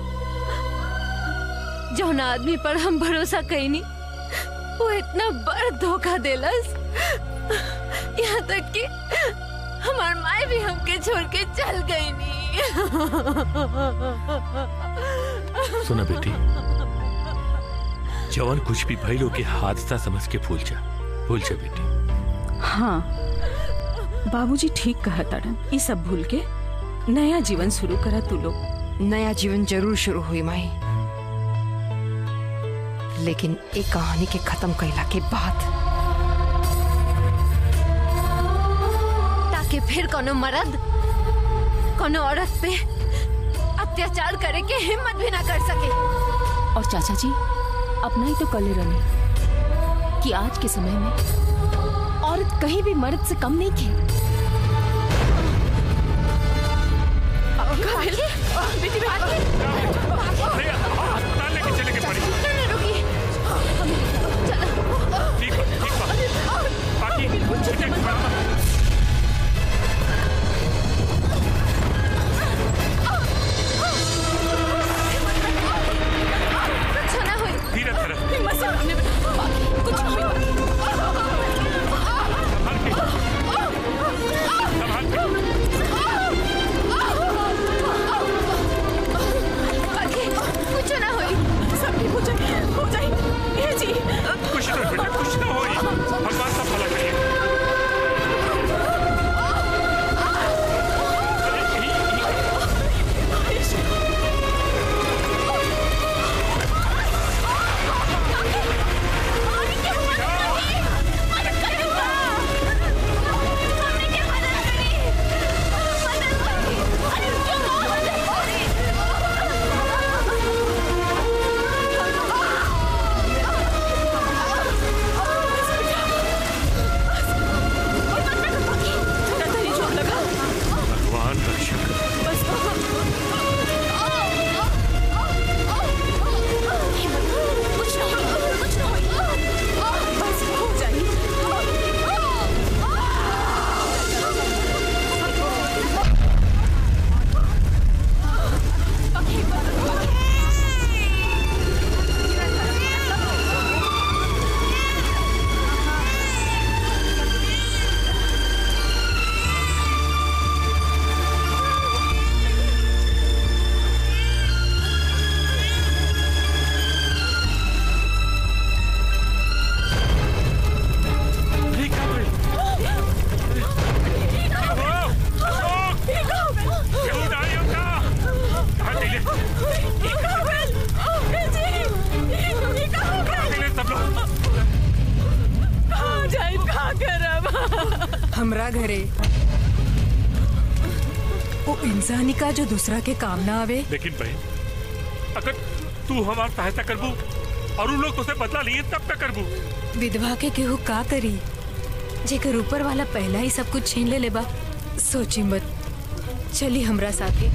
Speaker 2: जौन आदमी पर हम भरोसा कईनी वो इतना बड़ धोखा देलस। यहाँ तक कि हमार माए भी हमके छोड़ के चल गई नी।
Speaker 19: सुना बेटी, जवान कुछ भी भइलो के हादसा समझ के भूल जा, भूल जा बेटी।
Speaker 10: हाँ, बाबूजी ठीक कहा तारन। ये सब भूल के नया जीवन शुरू करा तू लोग।
Speaker 15: नया जीवन जरूर शुरू हुई माई, लेकिन एक कहानी के खत्म कैला के बाद
Speaker 2: ताकि फिर कोनो मर्द कोनो औरत पे अत्याचार करे के हिम्मत भी ना कर सके।
Speaker 14: और चाचा जी अपना ही तो कले रहे कि आज के समय में औरत कहीं भी मर्द से कम नहीं की।
Speaker 2: बेटी
Speaker 5: भैया अस्पताल लेके चले के पड़ी। ठीक है, ठीक है। बाकी ठीक है। धीरे धीरे
Speaker 14: कुछ हमरा घरे वो इंसानी का जो दूसरा के काम ना आवे।
Speaker 4: लेकिन बहन अगर तू हमार सहायता करबू और उन लोग तुझसे बदला लिए तब क्या करबू?
Speaker 14: विधवा के केहू का करी जेकर ऊपर वाला पहला ही सब कुछ छीन ले लेबा। सोची मत, चली हमरा साथे।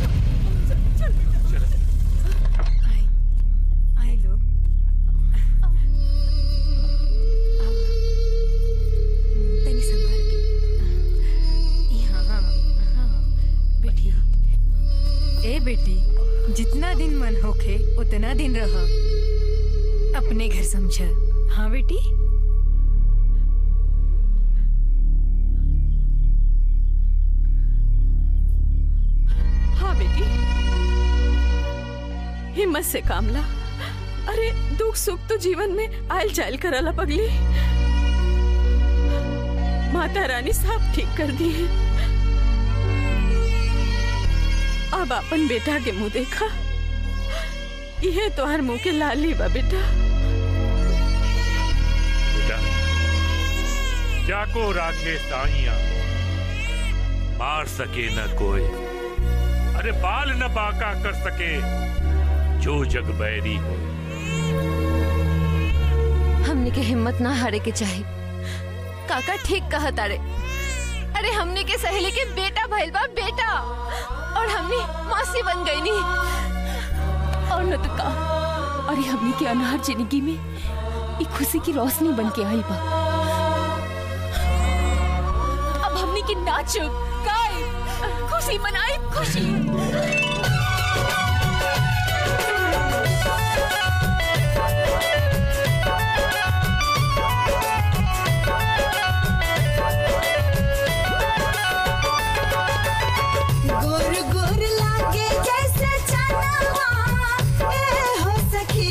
Speaker 14: आई, आई लोग। तनी संभाल के। यहाँ, हाँ, बेटी। ए बेटी, जितना दिन मन होखे उतना दिन रहा। अपने घर समझा। हाँ बेटी।
Speaker 22: हाँ बेटी, हिम्मत से काम ला। अरे दुख सुख तो जीवन में आयल जायल करला पगली। माता रानी साहब ठीक कर दी है। अब अपन बेटा के मुंह देखा, यह तो हर मुंह के लाली बा बेटा।
Speaker 4: बेटा जाको राखे साइया, मार सके न कोई, अरे बाल न बाका कर सके जो जग बैरी हो।
Speaker 2: हमने के हिम्मत ना हारे के चाहे। काका ठीक कहा तारे। अरे हमने के सहेली के बेटा भइल बा बेटा, और हमने मासी बन गई नी।
Speaker 14: और न तो का, अरे हमने के अनहार जिंदगी में एक खुशी की रोशनी बन के आई बा। अब हमने के नाचो गाए खुशी मनाई खुशी।
Speaker 23: गोर गोर लागे जैसे चनवा ए हो सखी।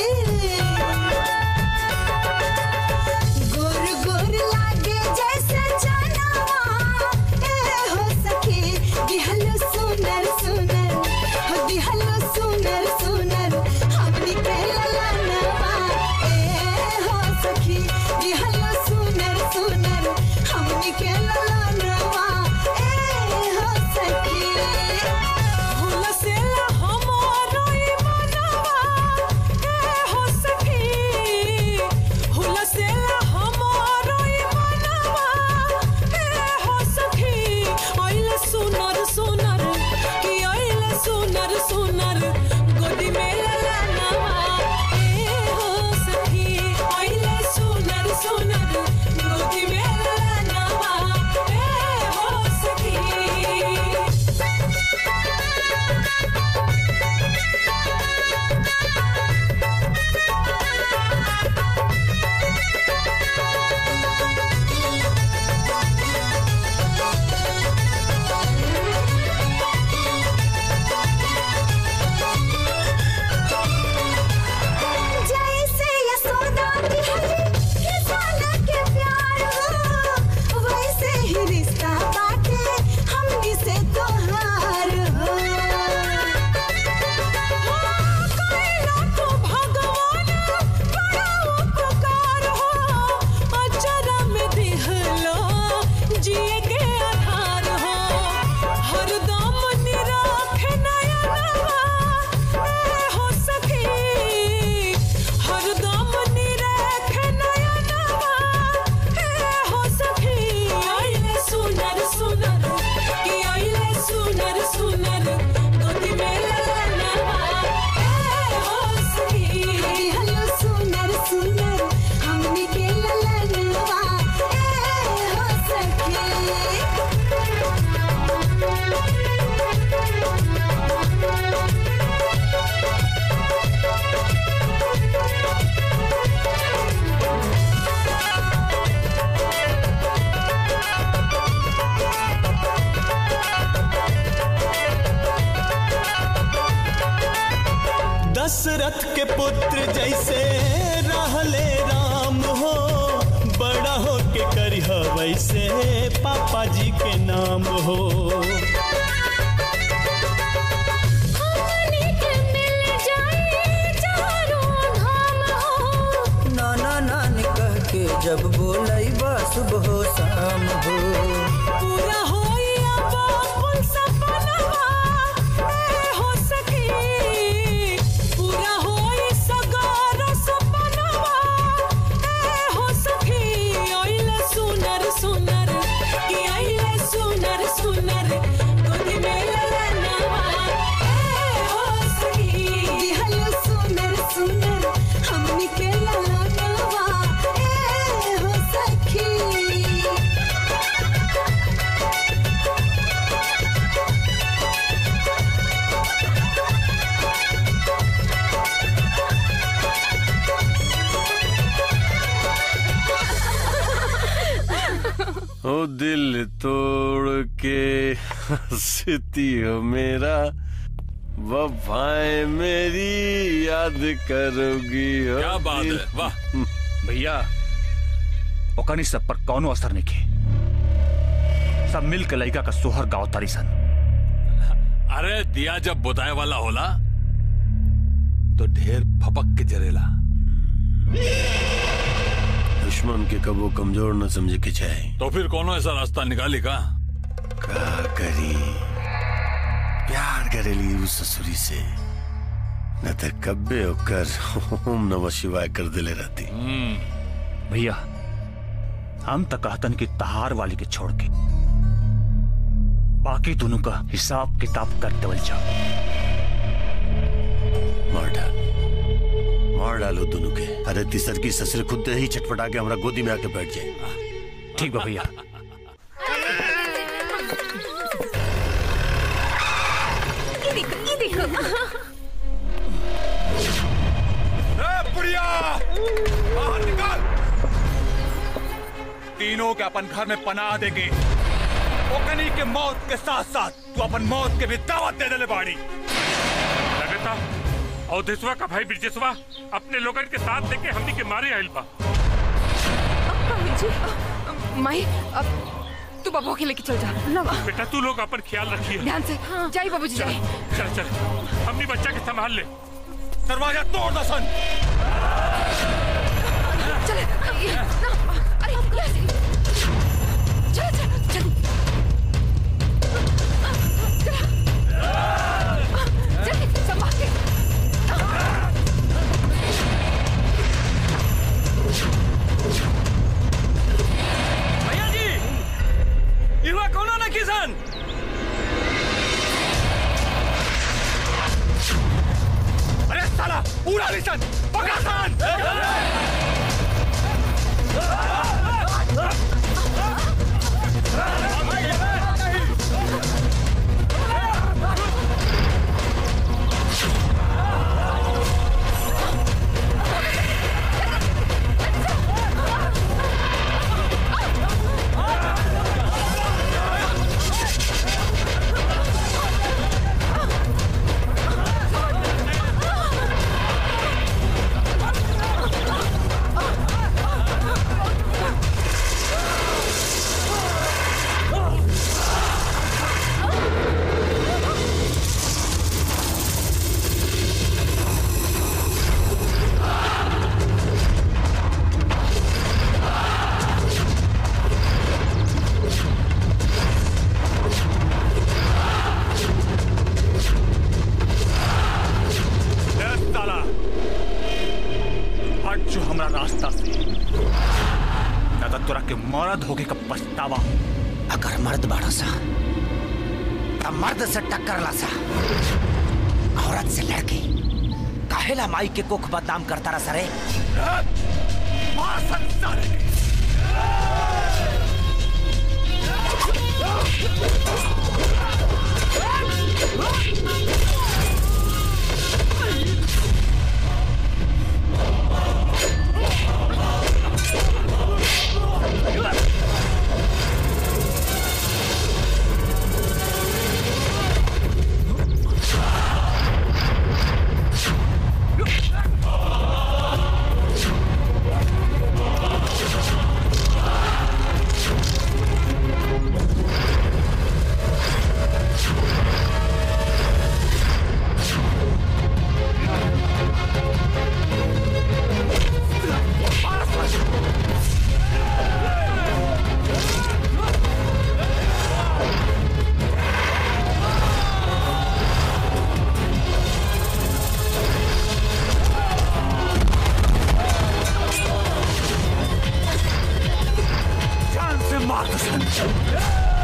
Speaker 23: गोर गोर लागे जैसे चनवा ए हो सखी। दिहलो सुनर सुनर हो, दिहलो सुनर सुनर हमनी के ललनवा ए हो सखी। दिहलो सुनर सुनर हमनी के ललनवा ए हो सखी। हुलसेला हमारो ई मनवा ए हो सखी। हुलसेला हमारो ई मनवा ए हो सखी। आइले सुनर सुनर कि आइले सुनर सुनर गोदी में ललनवा ए हो सखी। आइले सुनर सुनर गोदी में ललनवा ए हो सखी। जैसे यशोदा की हरी किसान के प्यार हो, वैसे ही रिश्ता बाटे हमनी से तोहार हो। हाँ, कैला तो भगवान बड़ा उपकार हो, अचरा में दिहलो जिए के आधार हो। हरदम निराख नयनवा ए हो सखी। हरदम निराख नयनवा ए हो सखी। आइले सुनर सुनर कि आइले सुनर सुनर गोदी में ललनवा ए हो सखी। दिहलो सुनर सुनर हमनी के ललनवा ए हो सखी।
Speaker 24: दशरथ के पुत्र जैसे रहले राम हो, बड़ा हो के करिह वैसे पापा जी के नाम हो।
Speaker 23: हमनी के मिल जाए चारों धाम हो।
Speaker 25: नाना नानी कह के
Speaker 1: जब बोलई बा सुबह हो शाम हो
Speaker 23: पूरा होई अब कुल सपनवा ए हो सखी पूरा होई सगार सपनवा ए हो सखी आइले सुनर सुनर कि आइले सुनर सुनर गोदी में ललनवा ए हो सखी दिहल सुनर सुनर हमनी के ललनवा ए हो सखी
Speaker 11: ओ दिल तोड़ के हंसती हो मेरा वफाएं मेरी याद करोगी हो
Speaker 6: क्या बात है, वाह।
Speaker 5: भैया ओकनी सब पर कौनो असर नहीं के सब मिल के लड़का का सोहर गाँव तारी सन।
Speaker 18: अरे दिया जब बुताए वाला होला तो ढेर फपक के जरेला।
Speaker 11: दुश्मन के कबो कमजोर न समझे के चाहे
Speaker 18: तो फिर कोनो ऐसा रास्ता निकाली का
Speaker 11: का करी प्यार करेली उस ससुरी से न तो कब्बे होकर ओम नमः शिवाय कर दिले रहती।
Speaker 5: भैया हम तो कहतन की तहार वाली के छोड़ के बाकी दोनों का हिसाब किताब कर देवल जाओ।
Speaker 11: मार डाल मार डालो दोनों के। अरे तीसर की ससुर खुद ही छटपटा के हमारा गोदी में आके बैठ जाए।
Speaker 5: ठीक बा भैया।
Speaker 23: ये देखो ये देखो
Speaker 6: ए बुढ़िया बाहर निकाल। तीनों के अपन घर में पनाह देंगे। ओकनी के मौत के साथ साथ तू अपन मौत के भी दावत दे दे बाड़ी।
Speaker 4: लगता और देशवा का भाई ब्रिजेशवा अपने लोगन के साथ लेके हमनी के मारे आइल बा।
Speaker 15: माई अब तू बाबू के लेके चल जा ना
Speaker 4: बेटा तू लोग अपन ख्याल रखिए
Speaker 15: ध्यान से जाइए बाबूजी जाइए।
Speaker 4: चल चल हमनी बच्चा के संभाल ले।
Speaker 6: दरवाजा तोड़ दो सन।
Speaker 15: चले ये, ना, अरे यहाँ से चल चल चल चल संभाल के
Speaker 13: भैया जी इहवा कोनो ना किसान
Speaker 6: अरे साला पूरा निशान पकड़ा सन।
Speaker 5: मर्द होके का पछतावा।
Speaker 21: अगर मर्द बाड़ा सा तब मर्द से टक्कर ला सा औरत से लड़के काहेला माई के कोख बदनाम करता रहा सरे।
Speaker 3: मार दो सन।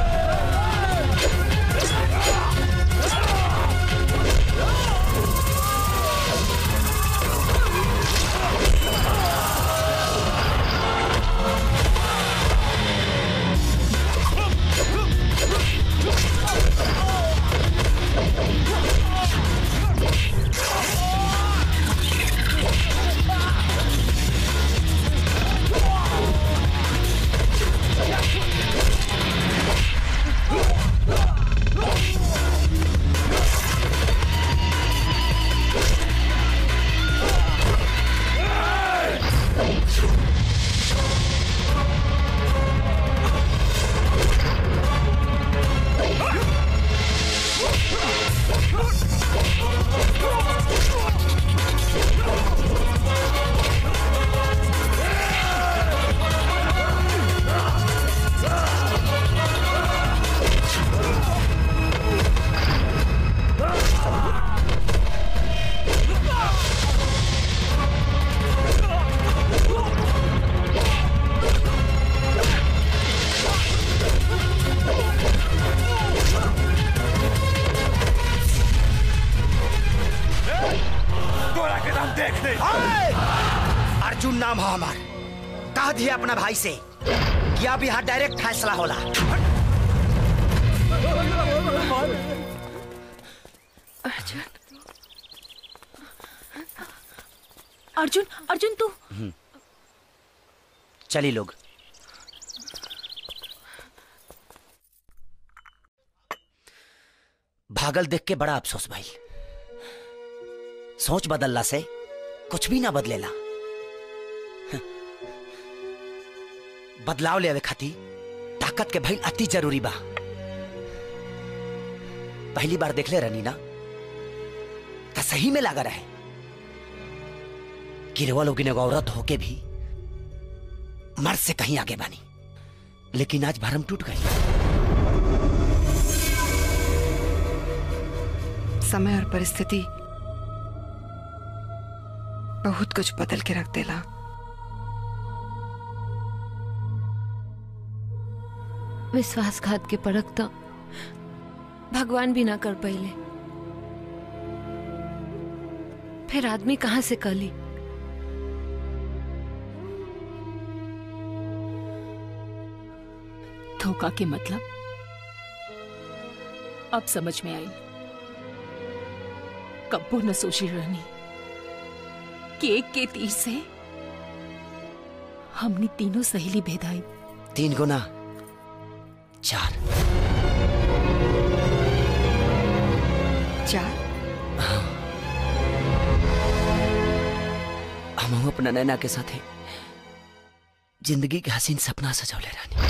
Speaker 7: अर्जुन नाम हो हमार। कह दिए अपना भाई से कि अब यहाँ डायरेक्ट फैसला होला।
Speaker 14: अर्जुन अर्जुन अर्जुन तू
Speaker 7: चलिए लोग। भागल देख के बड़ा अफसोस भाई। सोच बदलला से कुछ भी ना बदलेला। बदलाव ले खाती ताकत के भाई अति जरूरी बा। पहली बार देख ले रनी ना तो सही में लगा रहे गिरवा लोग औरत होके भी मर्द से कहीं आगे बानी, लेकिन आज भरम टूट गई।
Speaker 15: समय और परिस्थिति बहुत कुछ बदल के रख देला।
Speaker 2: विश्वासघात के परख तो भगवान भी ना कर पाइले, फिर आदमी कहां से कली।
Speaker 14: धोखा के मतलब अब समझ में आई। कब्बो न सोची रहनी कि एक के तीर से हमने तीनों सहेली भेदाई।
Speaker 7: तीन गुना चार
Speaker 15: चार
Speaker 7: हम अपना नैना के साथ जिंदगी के हसीन सपना सजौले रानी।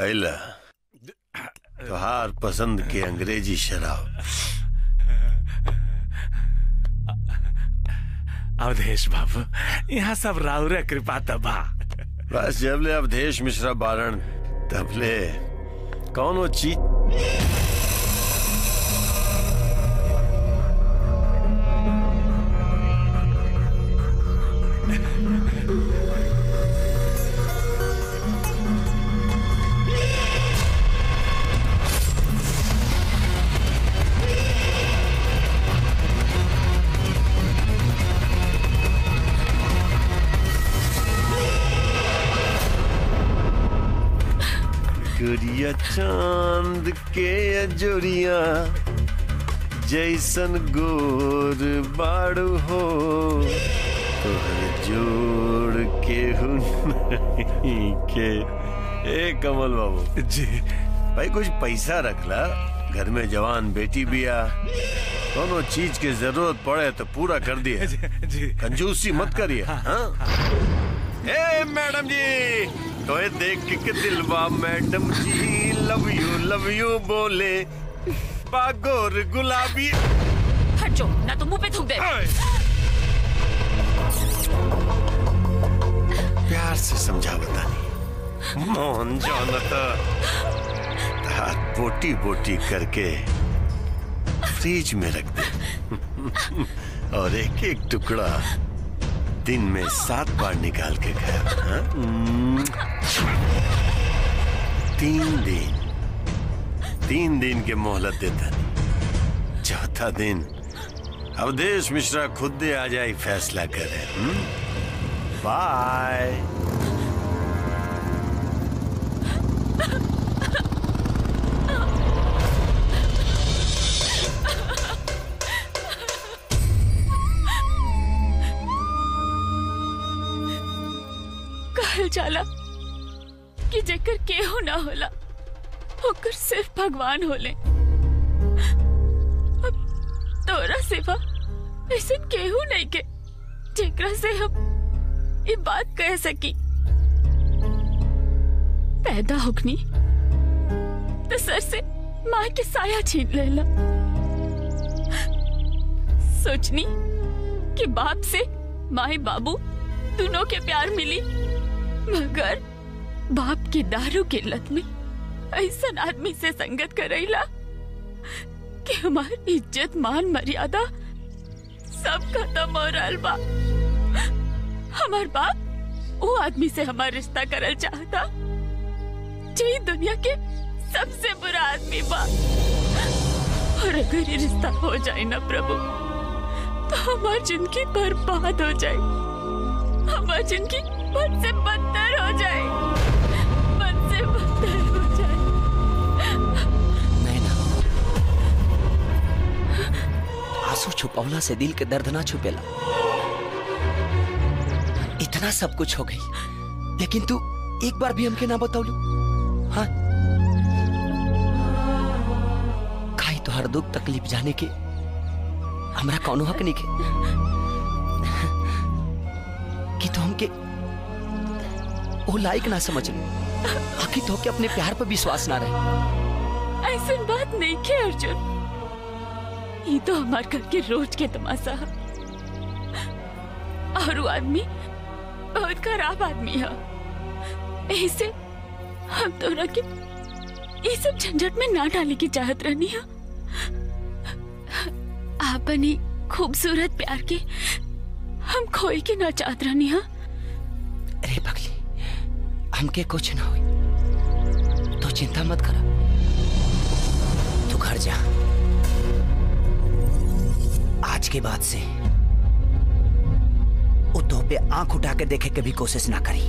Speaker 11: हैला तुहार पसंद के अंग्रेजी शराब।
Speaker 6: अवधेश बाबू यहाँ सब राउरे कृपा तबा।
Speaker 11: बस जबले अवधेश मिश्रा बारण तबले कौनो चीज गुड़िया चांद के अजोरिया जैसन गोर बाड़ू हो तोहर जोड़ के नहीं के। ए कमल बाबू जी भाई कुछ पैसा रखला, घर में जवान बेटी भी आ, दोनों चीज की जरूरत पड़े तो पूरा कर दिए। जी कंजूसी मत करिए। हाँ ए मैडम जी तो ये देख के दिलवा मैडम जी लव यू लव यू बोले बागोर गुलाबी।
Speaker 14: हट जो ना तो मुंह पे थूक दे।
Speaker 11: प्यार से समझा बतानी मोहन जानता हाथ बोटी बोटी करके फ्रिज में रख दे और एक एक टुकड़ा दिन में सात बार निकाल के खाया। तीन दिन तीन दिन के मोहलत देता नहीं, चौथा दिन अवधेश मिश्रा खुद दे आ जाए फैसला करे। बाय।
Speaker 14: कहल जाला कि जेकर केहू ना होला होकर सिर्फ भगवान होले। अब तोरा सिवा ऐसा केहू नहीं के जेकरा से हम ये बात कह सकी। पैदा होकनी तो सर से माँ के साया छीन लेला। सोचनी कि बाप से माए बाबू दोनों के प्यार मिली, मगर बाप की दारू की लत में ऐसा आदमी से संगत करैला कि हमारी इज्जत मान मर्यादा सब खत्म हो रहा बा। हमार बाप वो आदमी से हमारा रिश्ता करल चाहता जी दुनिया के सबसे बुरा आदमी बा। और अगर ये रिश्ता हो जाए ना प्रभु तो हमारी जिंदगी बर्बाद हो जाए, हमारी जिंदगी बद से बदतर हो जाए, बद से बदतर हो जाए।
Speaker 7: नैना, आंसू छुपावला से दिल के दर्द ना छुपेला। इतना सब कुछ हो गई लेकिन तू एक बार भी हमके ना बताऊलू। हाँ खाई तो हर दुख तकलीफ जाने के हमरा कौनो हक नहीं के कि तो हमके वो लायक ना समझ लो। आखिर तो के अपने प्यार पर विश्वास ना रहे।
Speaker 14: ऐसी बात नहीं के अर्जुन, ये तो हमारे घर के रोज के तमाशा है। और वो आदमी बहुत खराब आदमी है, ऐसे हम तो रखे ये सब झंझट में ना डाले की चाहत रहनी है। आपनी खूबसूरत प्यार के हम खोई के ना चाहत रहनी है।
Speaker 7: अरे पगली, हमके कुछ ना हुई तो चिंता मत करा, तू घर जा। आज के बाद से वो तो पे आंख उठा के देखे के भी कोशिश ना करी।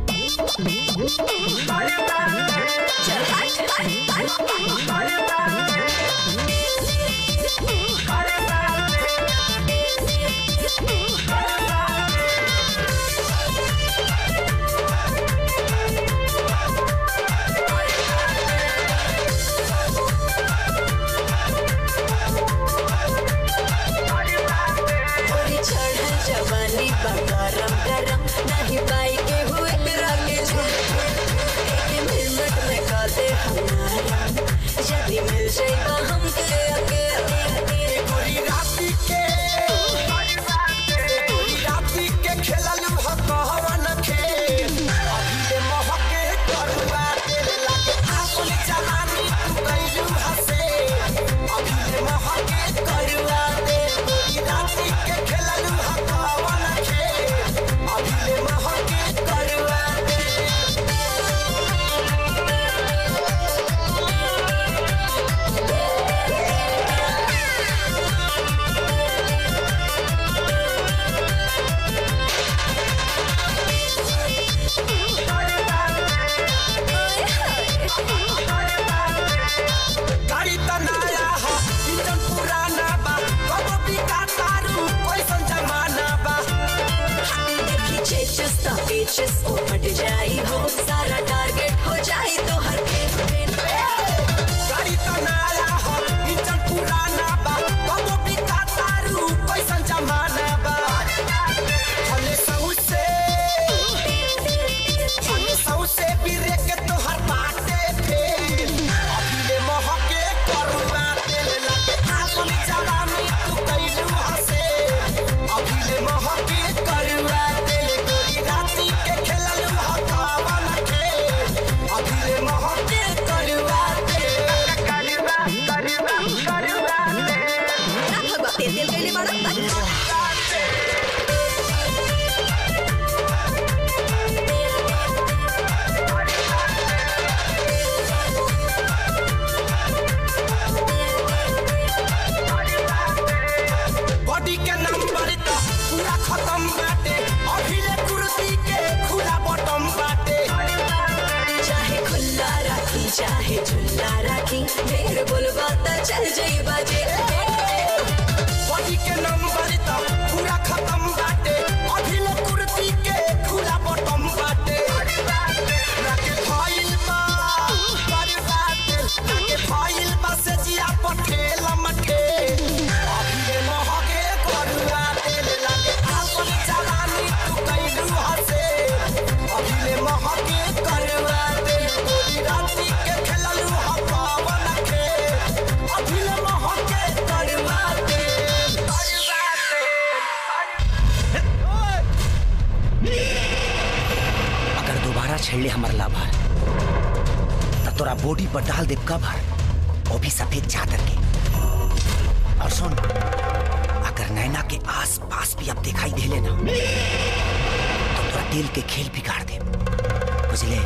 Speaker 23: जवानी गरम गरम नहीं पाई के हुए के मिनट में कर जाई बाजे
Speaker 24: बॉडी के नंबर तो पूरा खत्म बाटे अभी ले कुर्ती के खुला बटम बाटे लाके फाइल बा कर बाटे लाके फाइल बा से जिया पठेल मठे अभी ले महके करुआ तेल लागे आपन जवानी तू कैलू हसे अभी ले महके करवा दे पूरी राती के खेललू हपावन के अभी ले महके करवा दे
Speaker 7: अगर दोबारा छेड़ले हमर लाभार तो तोरा बॉडी पर डाल दे कवर, वो भी सफेद चादर के। और सुन, अगर नैना के आस पास भी अब दिखाई दे लेना तो तोरा दिल के खेल बिगाड़ दे, बुझले?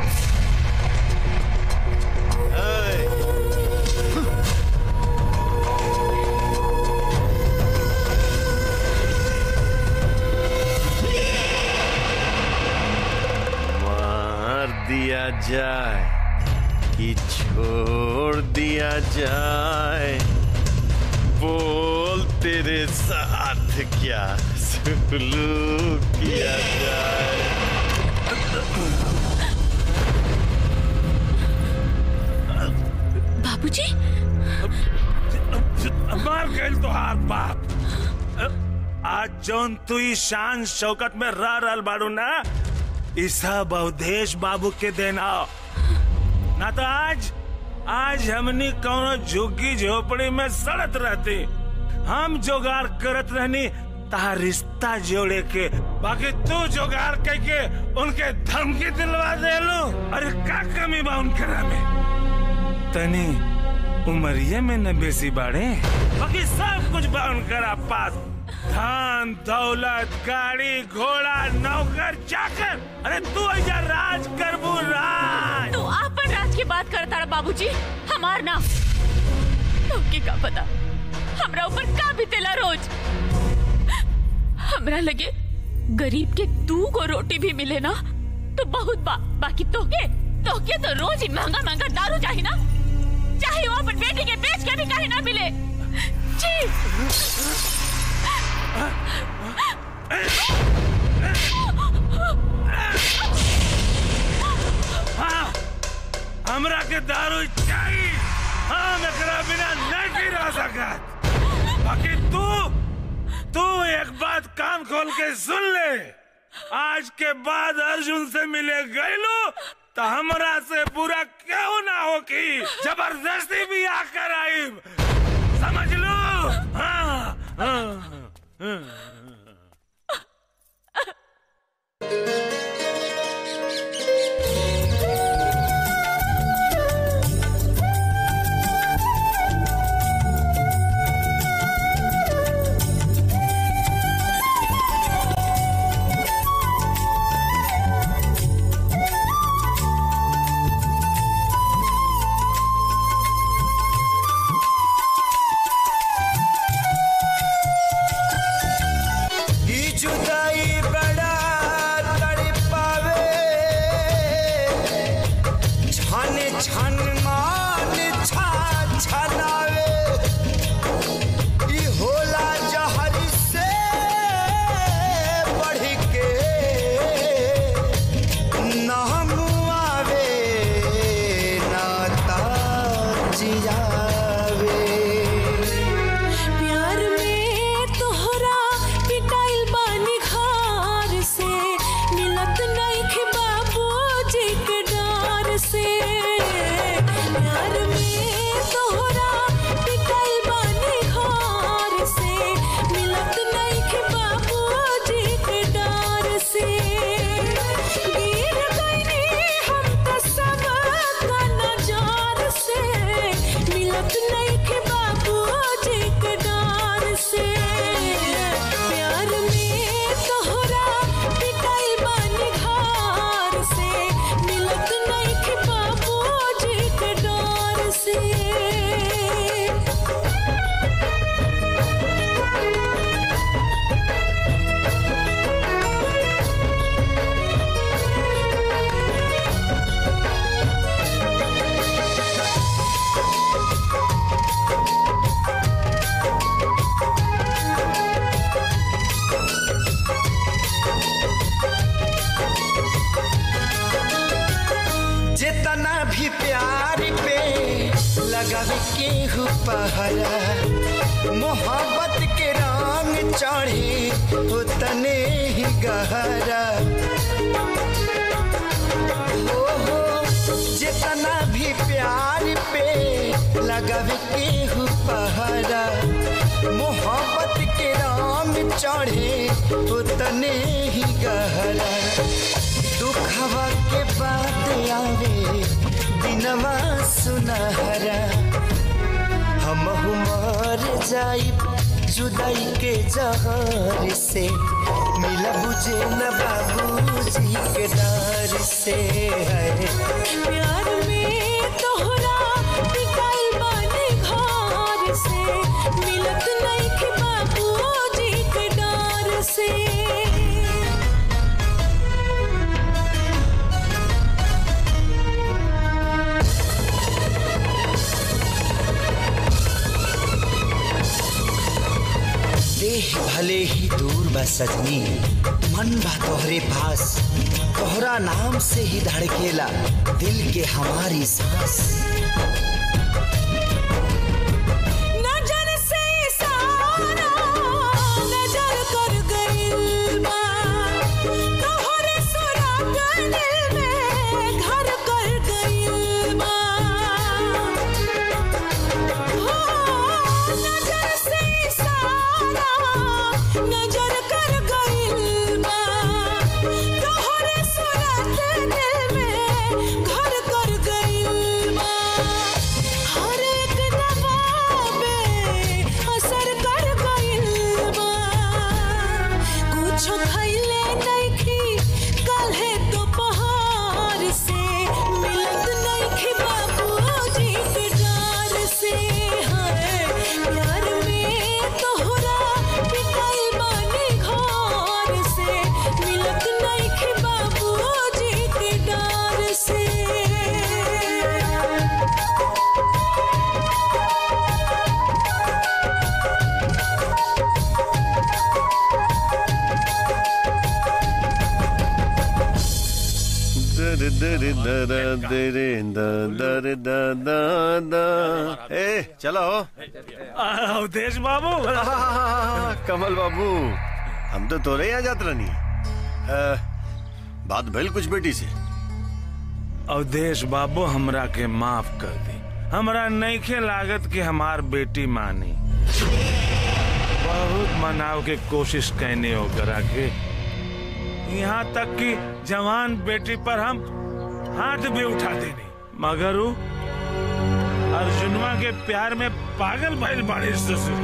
Speaker 11: दिया जाए कि छोड़ दिया जाए, बोल तेरे साथ क्या सुलूक किया जाए।
Speaker 14: बाबूजी
Speaker 4: मार गए तो हाथ बाप। आज जौन तू ही शान शौकत में रह रहल बाड़ू ना, ई सब अवधेश बाबू के देना ना। तो आज आज हमनी कौनो झुग्गी झोपड़ी में सड़त रहती, हम जोगाड़ करत रहनी तार रिश्ता जोड़े के, बाकी तू जोगाड़ करके उनके धमकी दिलवा देलू। अरे का कमी बा उनकरा में? तनी उमरिया में न बेसी बाड़े, बाकी सब कुछ बा उनकरा पास। धन दौलत, गाड़ी घोड़ा, नौकर चाकर। अरे तू ऐसा राज करबू राज।
Speaker 14: तू आपन राज की बात करता रहा बाबूजी, हमार ना। तो का पता हमरा ऊपर का बीतेला रोज। हमरा लगे गरीब के दू को रोटी भी मिले ना तो बहुत बा, बाकी तोके तोके तो रोज ही महंगा महंगा दारू चाहिए ना, चाहे वो अपन बेटी के बेच के भी कहीं ना मिले। जी
Speaker 4: हाँ, हमरा के दारू चाहिए, हम एकरा बिना नहीं रह सकत। बाकी तू तू एक बात कान खोल के सुन ले, आज के बाद अर्जुन से मिले गईलू तो हमरा से पूरा क्यों ना हो कि जबरदस्ती भी आकर आई, समझ लो। हाँ, हाँ, हाँ।
Speaker 23: मिलत नहीं बाबू जी के डर से
Speaker 24: लगावे केहू पहरा मोहब्बत के रंग चढ़े उतने ही गहरा ओ हो जितना भी प्यार पे लगावे केहू पहरा मोहब्बत के रंग चढ़े उतने ही गहरा दुखवा के बाद आवे दिनवा सुनहरा हम मर जाई जुदाई के जहर से मिला बुझे न बाबूजी के डर से है
Speaker 23: प्यार में तोहरा बिकाई बानी घर से मिलत नहीं के बाबूजी के डर से
Speaker 24: देह भले ही दूर बा सजनी मन बा तोहरे पास तोहरा नाम से ही धड़केला दिल के हमारी सांस
Speaker 23: नजर से इशारा नजर कर गइल बा तोहरे सुराग दिल में घर कर गइल बा हो नजर से इशारा नजर कर गइल बा तोहरे सुराग दिल में घर कर गइल बा हर एक दबावे असर कर गइल बा कुछो खइले नइखी काल्हे दोपहर से मिलत नइखी बाबूजी के डर से है प्यार में तोहरा बिकाई बानी घर से मिलत नइखी बाबूजी के डर से
Speaker 11: दर दर दर दर दर दर दर ए चलो
Speaker 4: अवधेश बाबू
Speaker 11: कमल बाबू हम तो तोरे यहाँ जात रहनी बात भइल कुछ बेटी से
Speaker 4: अवधेश बाबू हमरा के माफ कर दी हमरा नइखे लागत कि हमार बेटी मानी बहुत मनाव के कोशिश कहने हो करा के यहाँ तक कि जवान बेटी पर हम हाथ भी उठा देनी मगर वो अर्जुनवा के प्यार में पागल भइल बाड़ी ससुर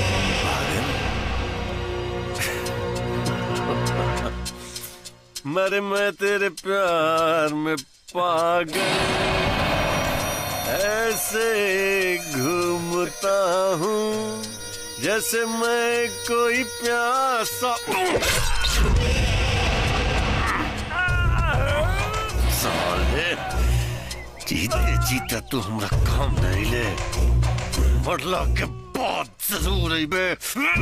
Speaker 11: मरे मैं तेरे प्यार में पागल ऐसे घूमता हूँ जैसे मैं कोई प्यासा साले जीते जीते तू हमरा काम नहीं ले मरला के बाद जरूर आई बे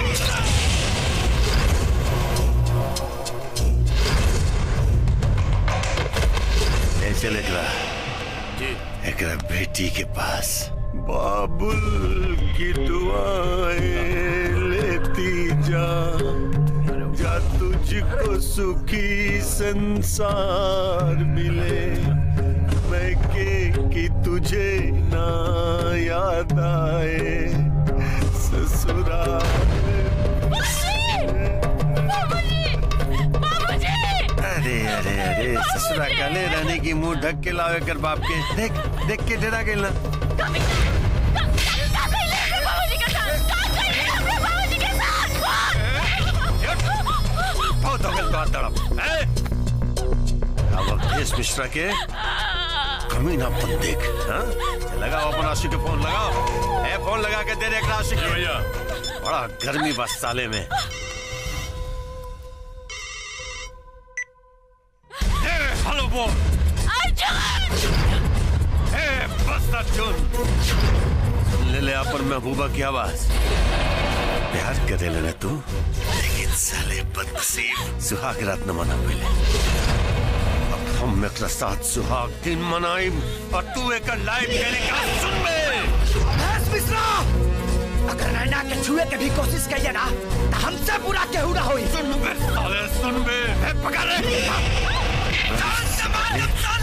Speaker 11: ले चल एकरा एकरा बेटी के पास बाबुल की दुआएं लेती जा जा तुझको सुखी संसार मिले मैं के कि तुझे ना याद आए ससुराल अरे अरे अरे ससुरा काले रहने की मुंह ढक के लावे कर बाप के देख देख के डरा गई ना बहुत हो गया बात तड़प अब अवधेश मिश्रा के कमीनापन देख हाँ? लगाओ अपन आशिक के फोन लगाओ ए फोन लगा के दे दे एक आशिक भैया बड़ा गर्मी बस साले में हेलो बोल बस अर्जुन ले ले अपन महबूबा की आवाज प्यार करे लेना तू लेकिन साले बदनसीब सुहाग रात न मना पहले अब हम एक साथ सुहाग दिन मनाई और तू एक लाइव टेलीकास्ट सुन में
Speaker 7: अवधेश मिश्रा, अगर नैना के छुए के भी कोशिश करिए ना तो हमसे बुरा केहू ना होई।
Speaker 11: सुन बे साले, सुन बे, पकड़ रे। जान से मार साले।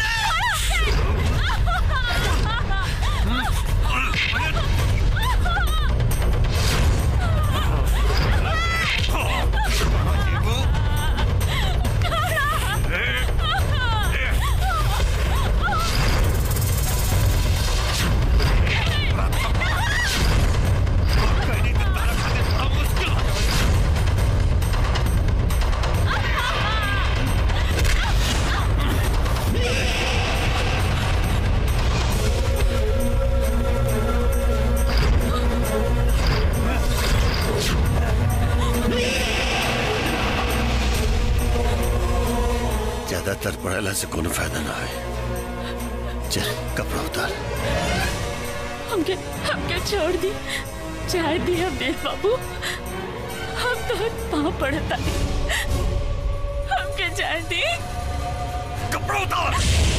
Speaker 11: ज्यादातर पढ़ाला से कोनो फायदा ना है। चल कपड़ा उतार।
Speaker 14: हमके हमके छोड़ दी, चाय दी अवधेश बाबू, हम तो पाँव पड़ता नहीं, हमके चाय दी।
Speaker 11: कपड़ा उतार।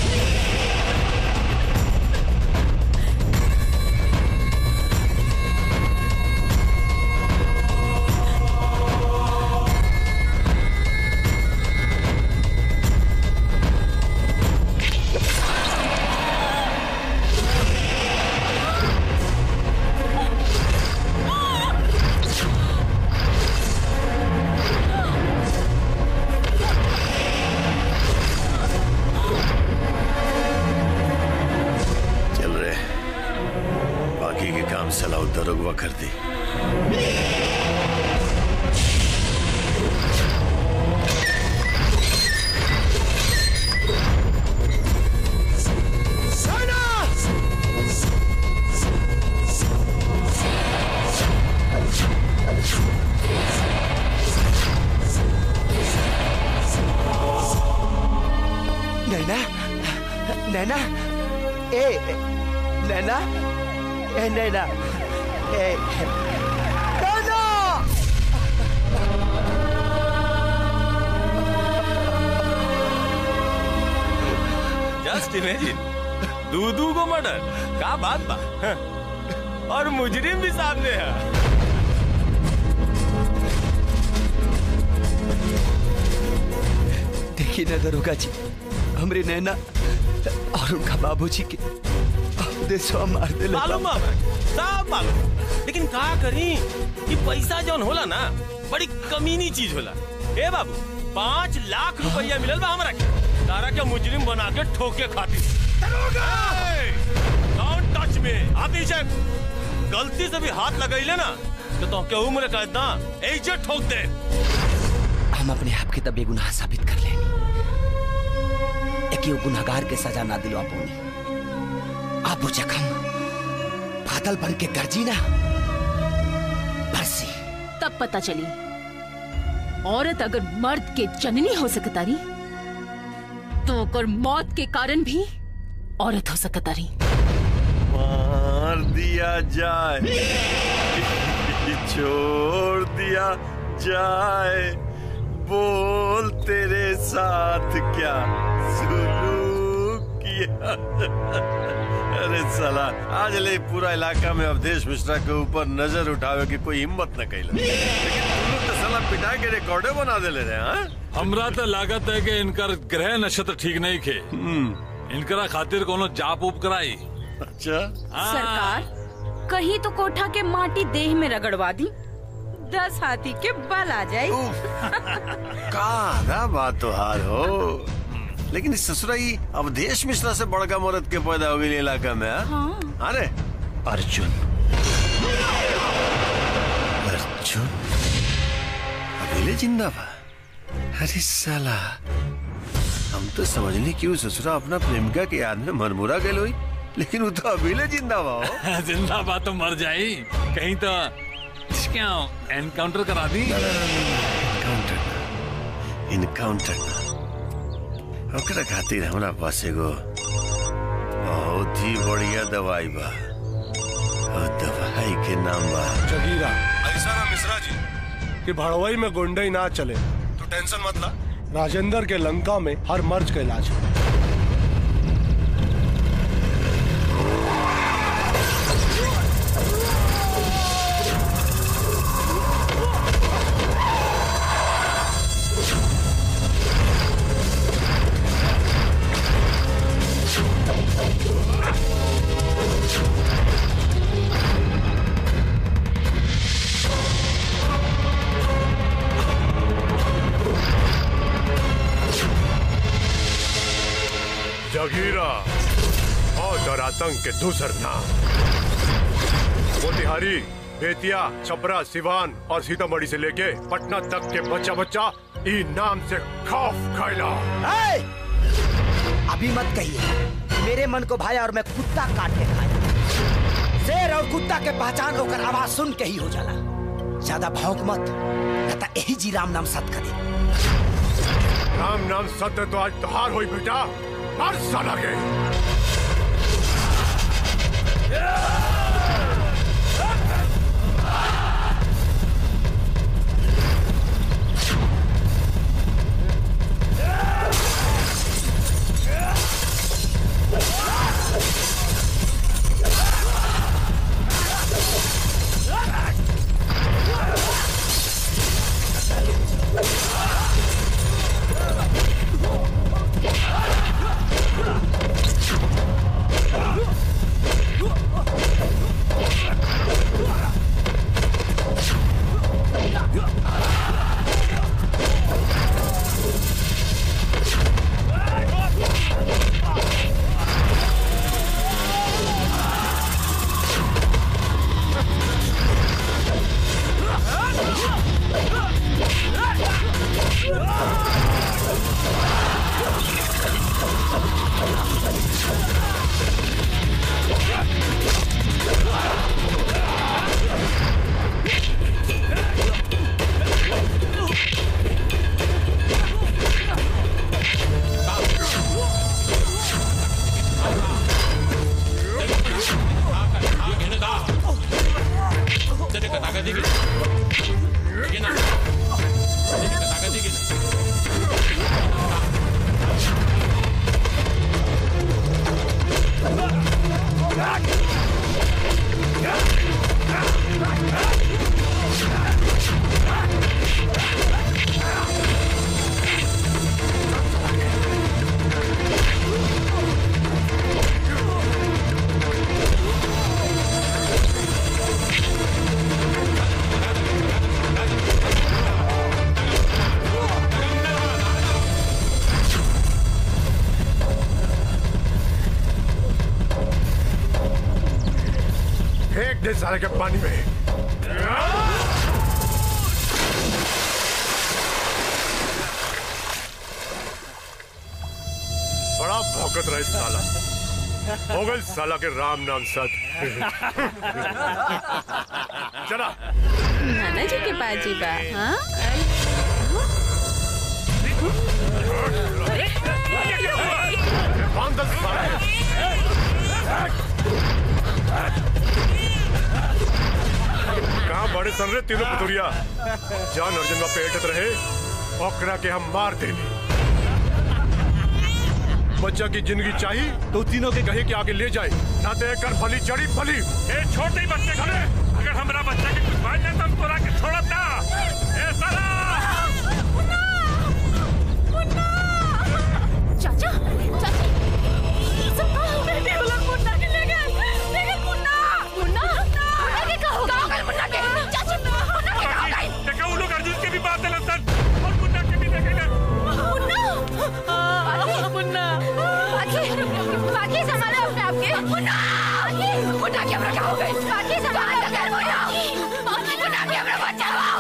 Speaker 11: दरोगवा कर दी।
Speaker 7: नैना, नैना, ए, नैना, ए, नैना, ए, नैना!
Speaker 13: जस्ट इमेजिन, दूधू को मर्डर, क्या बात बा? और मुजरिम भी सामने है।
Speaker 7: देखिए ना दरोगा जी, हमरे नैना और उनका बाबूजी के देशवा मार दे।
Speaker 13: मालूम है, सब मालूम, लेकिन का करी? ये पैसा जौन होला ना, बड़ी कमीनी चीज होला। ए बाबू, पाँच लाख रुपया मिलल बा हमरा के, तारा के मुजरिम बना के ठोके खातिर। Don't touch me. आप नीचे गलती से भी हाथ लगैले ना तो तो के उम्र कैद ना ऐसे ठोक दे।
Speaker 7: हम अपने आप के तब बेगुनाह साबित कर लेनी, एक गुनाहगार के सजा ना दिलवा पाऊनी। अब वो जख्म बादल बन के गरजी ना बरसी।
Speaker 14: तब पता चली औरत अगर मर्द के जननी हो सकतारी तो अगर मौत के कारण भी औरत हो सकतारी।
Speaker 11: मार दिया जाए, छोड़ दिया जाए, बोल तेरे साथ क्या सुलूक किया। अरे साला, आज ले पूरा इलाका में अवधेश मिश्रा के ऊपर नजर उठावे की कोई हिम्मत न कैला, लेकिन तुम लोग तो साला पिटा के रिकॉर्डे बना दे ले रहे हैं।
Speaker 18: हमरा तो लागत है कि इनकर ग्रह नक्षत्र ठीक नहीं खे, इनकरा खातिर कोनो जाप उप कराई।
Speaker 11: अच्छा
Speaker 10: सरकार, कहीं तो कोठा के माटी देह में रगड़वा दी, दस हाथी के बल आ जाए।
Speaker 11: का बात तो हार हो, लेकिन इस ससुराई अवधेश मिश्रा से बड़का मर्द के पैदा हो गई इलाका में। हाँ? अरे
Speaker 7: अर्जुन,
Speaker 11: अर्जुन अकेले जिंदा बा? अरे साला, हम तो समझने क्यों ससुरा अपना प्रेमिका के याद में मरमुरा गए हुई, लेकिन वो तो अकेले जिंदा बा।
Speaker 18: जिंदा बा तो मर जाई, कहीं तो क्या एनकाउंटर करा दी।
Speaker 11: एनकाउंटर इनकाउंटर ओकरा खातिर हमरा पास एगो बहुत ही बढ़िया दवाई बा, और दवाई के नाम बा
Speaker 17: जगीरा। ऐसा ना मिश्रा जी कि भड़वई में गुंडई ना चले तो टेंशन मत ला, राजेंद्र के लंका में हर मर्ज का इलाज है।
Speaker 3: और आतंक के दूसर नाम। मोतिहारी, बेतिया, छपरा, सिवान और सीतामढ़ी से लेके पटना तक के बच्चा बच्चा ई नाम से खौफ खाइला।
Speaker 7: अभी मत कहिए मेरे मन को भाया और मैं कुत्ता काट के खाया। शेर और कुत्ता के पहचान होकर आवाज सुन के ही हो जाला। ज्यादा भौंक मत, कहता यही जी राम नाम सत करे।
Speaker 3: राम नाम सत्य तो आज तुहार होई बेटा, मर साला के। साले के पानी में। बड़ा भौंकत रहा साला। हो गए साला के राम नाम सत। चला
Speaker 22: नाना जी के बाजी बा। हाँ
Speaker 3: कहाँ बड़े सन रहे तीनों पुतुरिया। जान अर्जुन का पेटत रहे ओकरा के हम मार देनी। बच्चा की जिंदगी चाहिए तो तीनों के कहे के आगे ले जाए, ना तो कर फली चढ़ी फली।
Speaker 4: ए छोटे ही बच्चे खड़े, अगर हमारा बच्चा के कुछ भाई तो हम तोरा के छोड़ब ना। ए साला
Speaker 14: चाचा चाची सब बेटे वाला मुन्ना के ले गए। लेकिन मुन्ना मुन्ना मुन्ना के कहो कहो गए मुन्ना के चाची मुन्ना के कहो गए।
Speaker 4: देखा वो लोग अर्जुन के भी बात है लसन और मुन्ना के भी देखे ना।
Speaker 14: मुन्ना मुन्ना बाकी बाकी संभालो अपने आप के। मुन्ना मुन्ना के अपना क्या हो गए। बाकी संभालो कर मुन्ना मुन्ना के अपना बचाओ।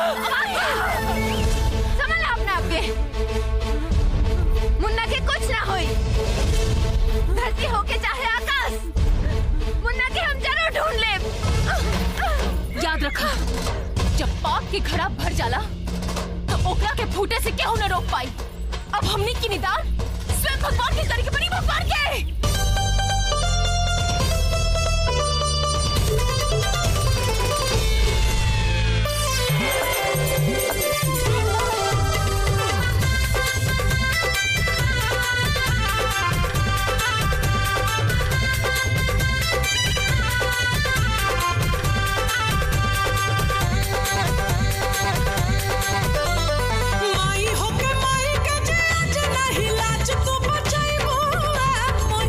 Speaker 14: संभालो अपने आप के। मुन्ना के कुछ ना होई, धरती होके चाहे आकाश, मुन्ना के हम जरूर ढूंढ ले।
Speaker 22: याद रखा, जब पाप के घड़ा भर जाला तो ओकरा के फूटे से केहू न रोक पाई। अब हमने की निदान स्वयं भगवान की करी के बड़ी भगवान के।
Speaker 23: माई होके माई के जे आज नहीं लाज तू बचाई मुआ।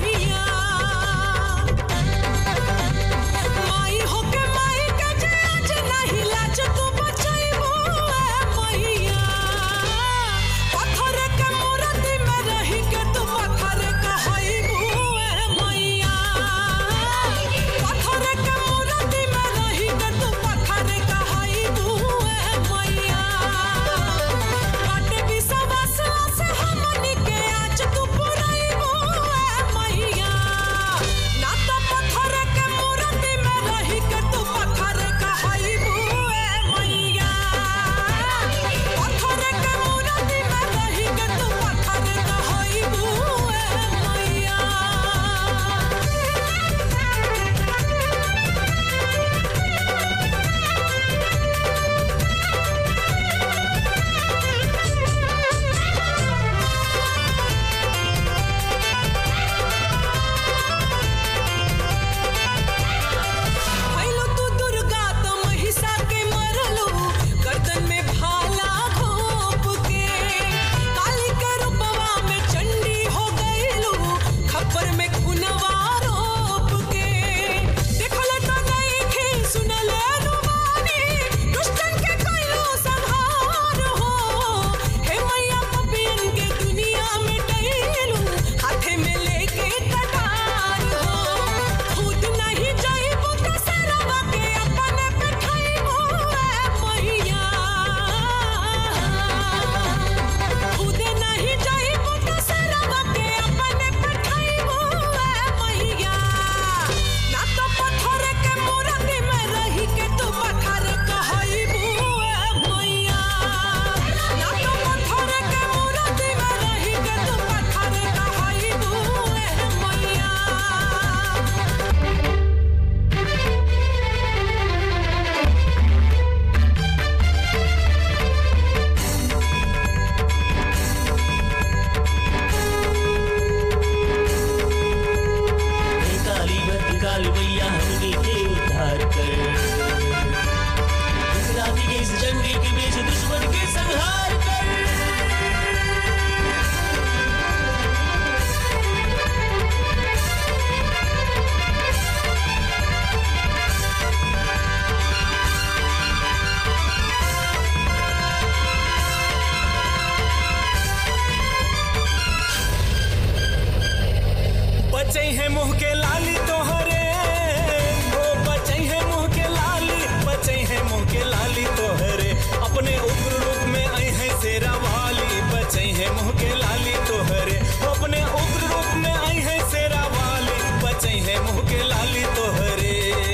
Speaker 8: बचई है मुंह के लाली तोहरे, ओ बचई है मुंह के लाली, बचई है मुंह के लाली तोहरे, अपने उग्र रूप में आई है शेरा वाली, बचई है मुंह के लाली तोहरे, अपने उग्र रूप में आई है शेरा वाली, बचई है मुंह के लाली तोहरे।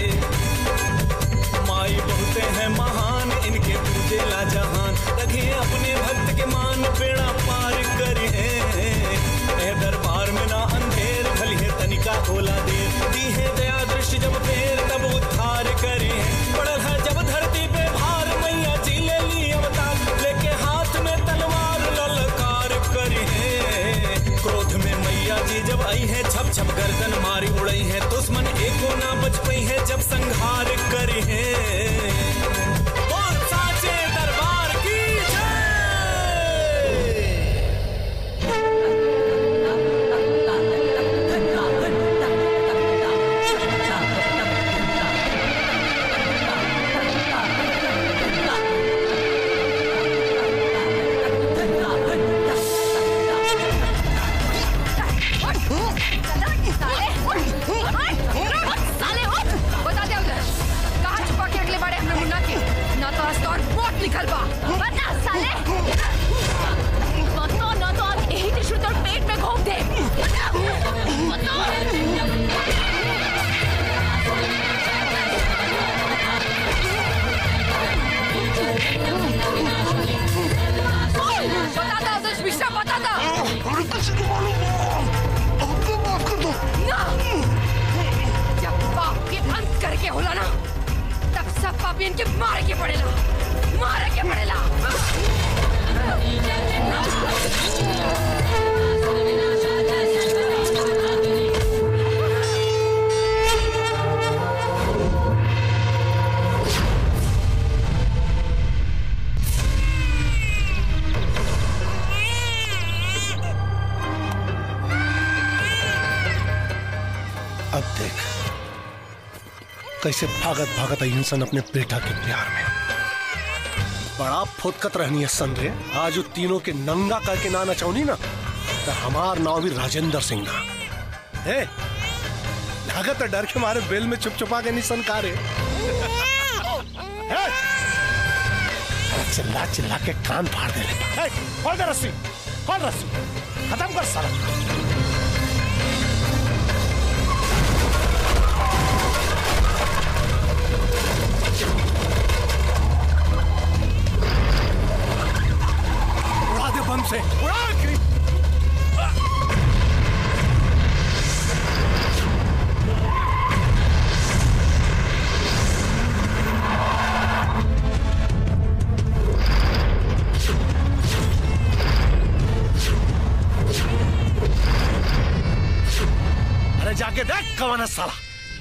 Speaker 8: माई बहुते हैं महान, इनके पूजे ला जहान, रखे अपने भक्त के मान, बेड़ा पार करे ए दरबार में ना अंधेर, भली है तनिका ओला देर, दी है दया दृष्टि जब फेर, तब उद्धार करे पड़ल है जब धरती पे भार, मैया जी ले ली अवतार, लेके हाथ में तलवार ललकार करे। क्रोध में मैया जी जब आई है, छप छप गर्दन मारी उड़ई है, दुश्मन एको ना बच पई है जब संहार करे। बोल साचे दरबार की
Speaker 15: निकल बा
Speaker 22: बता साले, बता ना तो आज यही टिश्यू तोड़ पेट में घोंप दे। बता
Speaker 15: बता दो मिश्रा, बता दो।
Speaker 23: अरे किसी को मालूम आपको माफ कर दो
Speaker 15: ना, जब पाप के अंत करके होला ना, तब सब पापी इनके मारे के पड़ेला, मारे के पड़ेला।
Speaker 17: अब देख कैसे भागत भागत आई इंसान अपने बेटा के प्यार में। बड़ा फुदकत रहनी है सन रे, आज तीनों के नंगा करके ना नचौनी ना, तो हमार नाव भी राजेंद्र सिंह ना है। लागत है डर के मारे बेल में चुप चुपा के नहीं सनकारे। चिल्ला चिल्ला के कान फाड़ दे ले। खोल दे रस्सी, खोल रस्सी, खत्म कर साला। उड़ा दे बम से, उड़ा के। अरे जाके देख कौन है साला।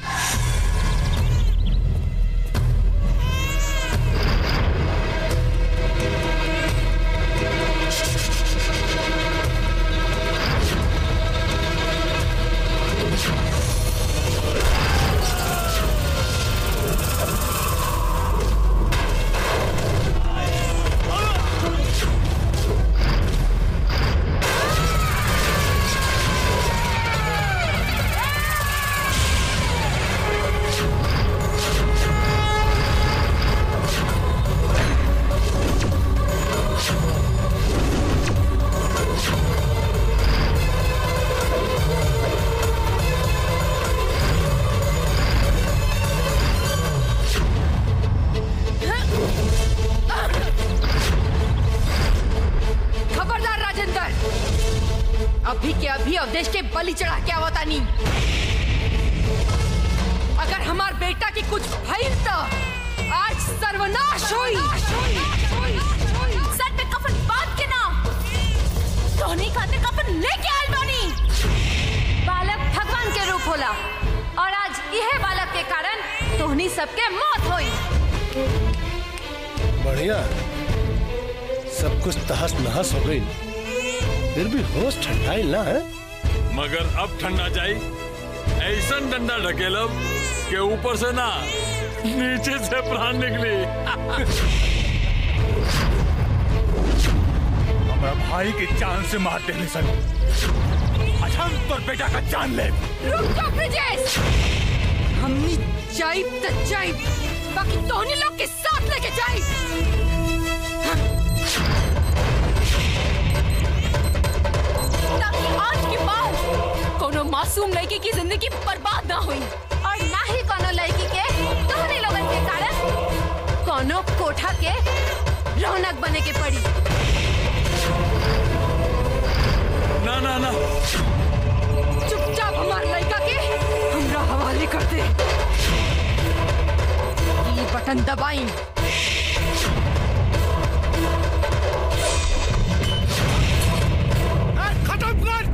Speaker 17: अभी के अभी अवधेश के बलि चढ़ा के आवता नहीं। अगर हमार बेटा की कुछ भइल तो आज सर्वनाश हुई।
Speaker 22: सर पे कफन बांध के ना, सोने खाते कफन लेके आए बानी।
Speaker 15: बालक भगवान के रूप होला और आज यह बालक के कारण तोहनी सबके मौत हुई।
Speaker 17: बढ़िया, सब कुछ तहस नहस हो गई, फिर भी होश ठंडाई ना है।
Speaker 18: मगर अब ठंडा जाई, ऐसा डंडा ढकेलब के ऊपर से ना नीचे से प्राण निकली।
Speaker 6: हमारा भाई की जान से मार देने सन। आज हम तो बेटा का जान ले।
Speaker 15: रुक जा ब्रिजेश, हमनी जाइब त जाइब, बाकी तोहनी लोग के साथ लेके जाइब।
Speaker 22: ताकि आज के बाद कोनो मासूम लड़की की जिंदगी बर्बाद ना हुई,
Speaker 2: और ना ही कोनो लड़की के तोहनी लोगन के कारण कोनो कोठा के रौनक बने के पड़ी।
Speaker 18: ना ना ना,
Speaker 15: चुपचाप हमार लड़का के हमरा हवाले कर दे। ये बटन दबाई।
Speaker 6: खत्म कर।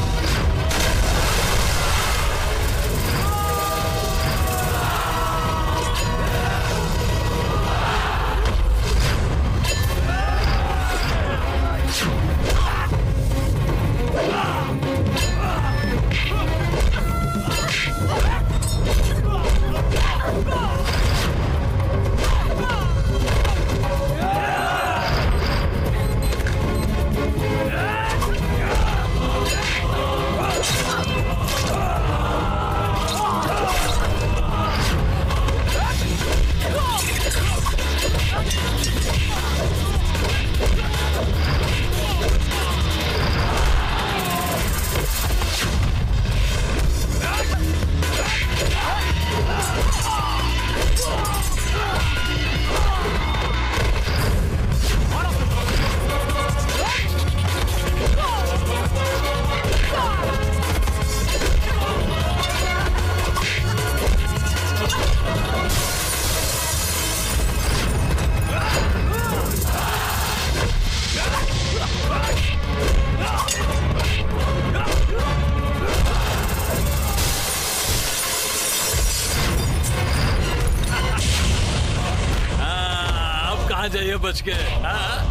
Speaker 18: जाइए बच के। हाँ?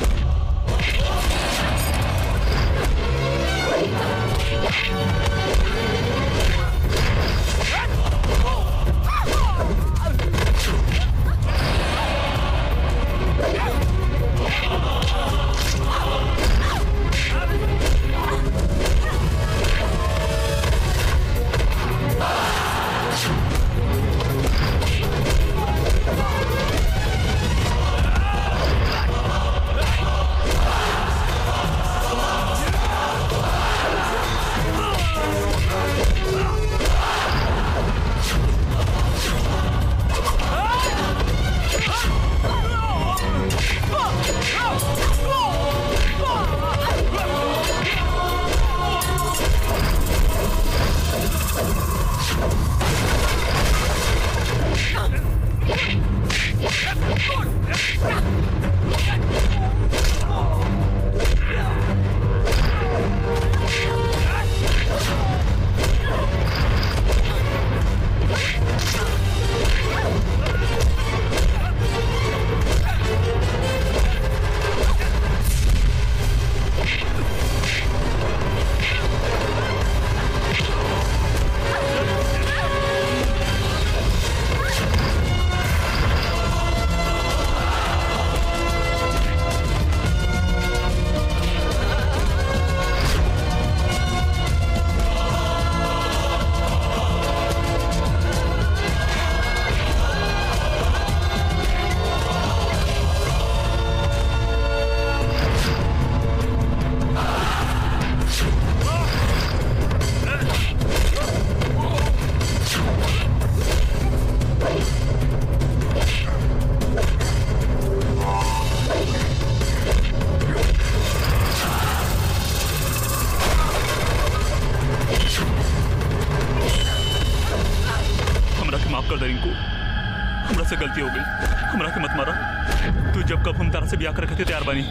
Speaker 5: गलती हो गई, हमरा के मत मारा। तू जब कब हम तारा से ब्याह कर रखे थे तैयार बनी।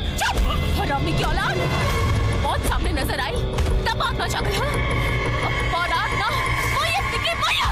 Speaker 22: हरामी की औलाद, बहुत सामने नजर आई तब बात ना चाह गया। औलाद ना वो ये तिकी माया।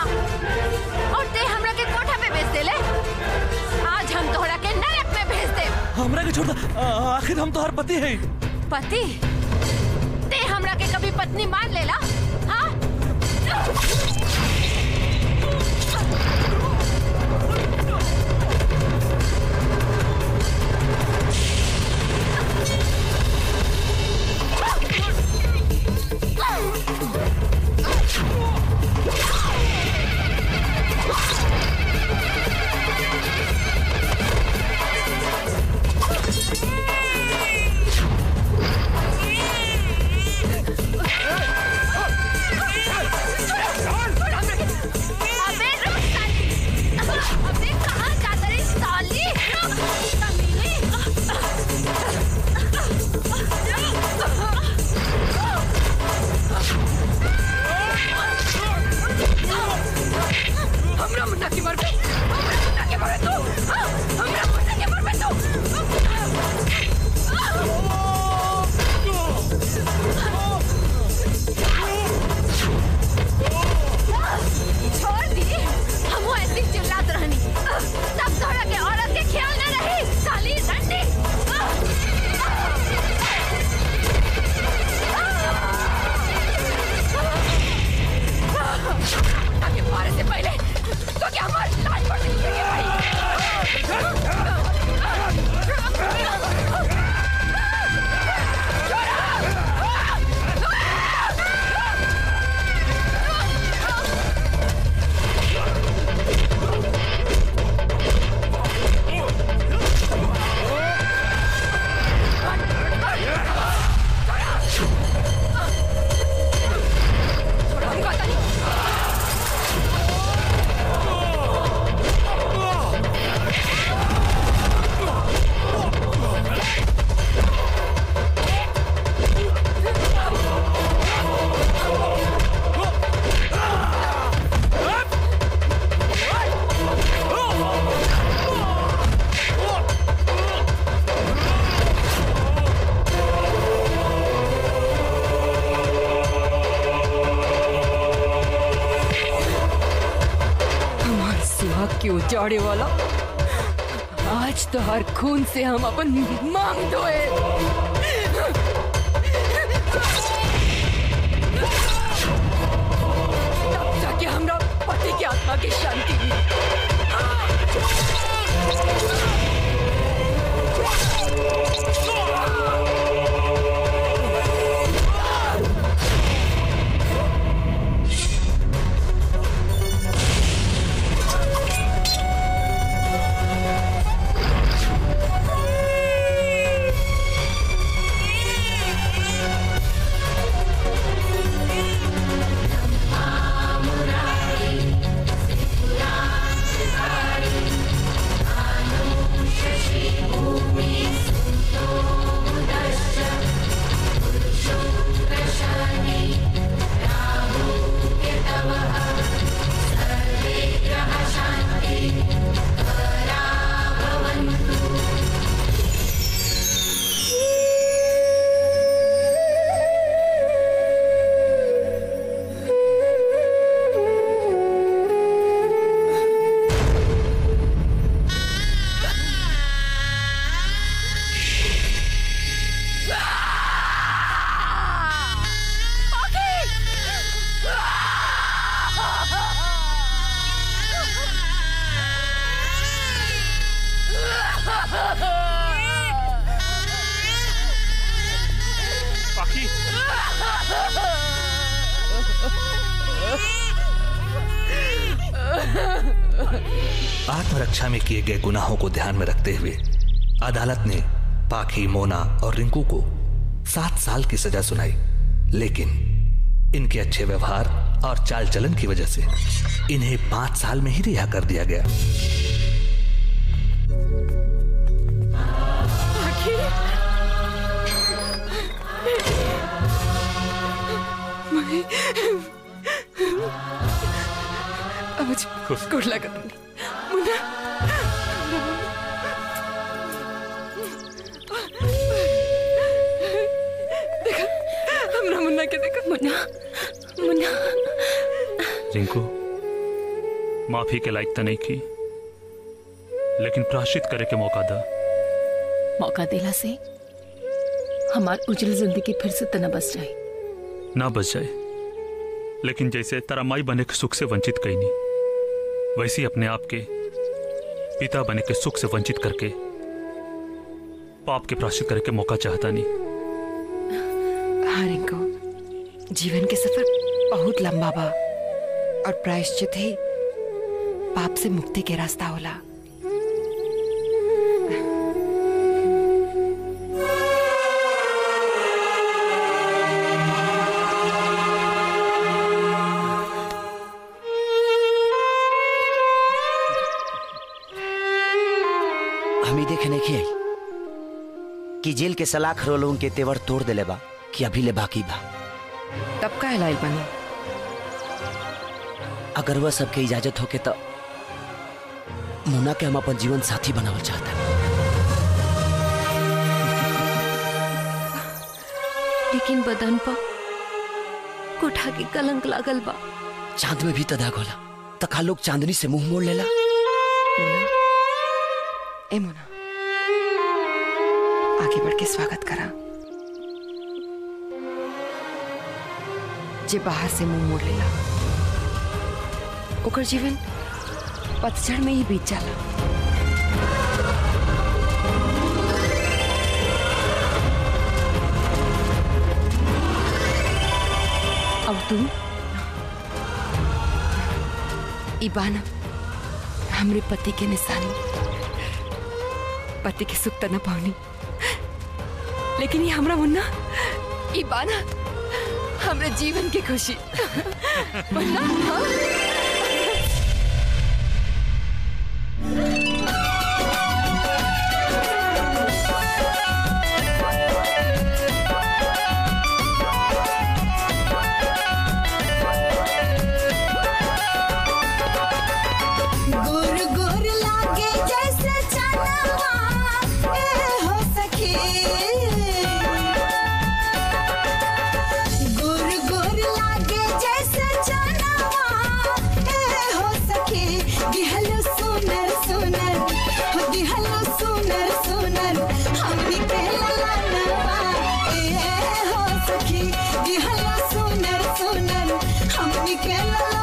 Speaker 2: और ते हमरा के कोठा पे भेज देले। आज हम तोहरा के नरक में भेज दे।
Speaker 13: हमरा के छोड़ द, आखिर हम तोहर पति है।
Speaker 2: पति? ते हमरा के कभी पत्नी मान लेला? हाँ?
Speaker 15: उजाड़े वाला, आज तो हर खून से हम अपन मांग धोए। तब जाके हमरा पति की आत्मा की शांति हुई।
Speaker 9: आत्मरक्षा में किए गए गुनाहों को ध्यान में रखते हुए अदालत ने पाखी, मोना और रिंकू को सात साल की सजा सुनाई, लेकिन इनके अच्छे व्यवहार और चाल चलन की वजह से इन्हें पांच साल में ही रिहा कर दिया गया।
Speaker 15: गुड लक मुन्ना। देखा हमरा मुन्ना के देखा।
Speaker 22: मुन्ना मुन्ना
Speaker 5: रिंकू माफी के लायक तो नहीं की, लेकिन प्रायश्चित करे के मौका दा।
Speaker 14: मौका देला से हमार उजल जिंदगी फिर से तना बस जाए।
Speaker 5: ना बच जाए, लेकिन जैसे तारा माई बने के सुख से वंचित कईनी, वैसे ही अपने आप के पिता बने के सुख से वंचित करके पाप के प्रायश्चित करे के मौका चाहता नहीं।
Speaker 15: हाँ रिंकू, जीवन के सफर बहुत लंबा बा और प्रायश्चित ही पाप से मुक्ति के रास्ता होला।
Speaker 21: हम ही देखे नहीं आई कि जेल के सलाख रोलों के तेवर तोड़ देले बा कि अभी ले बाकी बा।
Speaker 15: तब का हिलाइल बनी?
Speaker 21: अगर वह सबके इजाजत होके तो मुन्ना के हम अपन जीवन साथी बनावल चाहता।
Speaker 2: लेकिन बदन पर कोठा के कलंक लागल बा।
Speaker 21: चांद में भी तो दाग होला, तका लोग चांदनी से मुंह मोड़ लेला।
Speaker 15: ए मुन्ना, आगे बढ़ के स्वागत करा। जे बाहर से मुंह मोड़ लेला ओकर जीवन पतझड़ में ही बीत जाला।
Speaker 14: अब तू
Speaker 15: इबाना हमरे पति के निशानी, पति के सुख त न पावनी, लेकिन ये हमरा मुन्ना इबाना हमरे जीवन की खुशी। मुन्ना हाँ?
Speaker 23: गोर गोर लागे जैसे चनवा ए हो सखी, गोर गोर लागे जैसे चनवा ए हो सखी, दिहलो सुनर सुनर हो दिहलो सुनर सुनर हमनी के ललनवा ए हो सखी, दिहलो सुनर सुनर हमनी के ललनवा।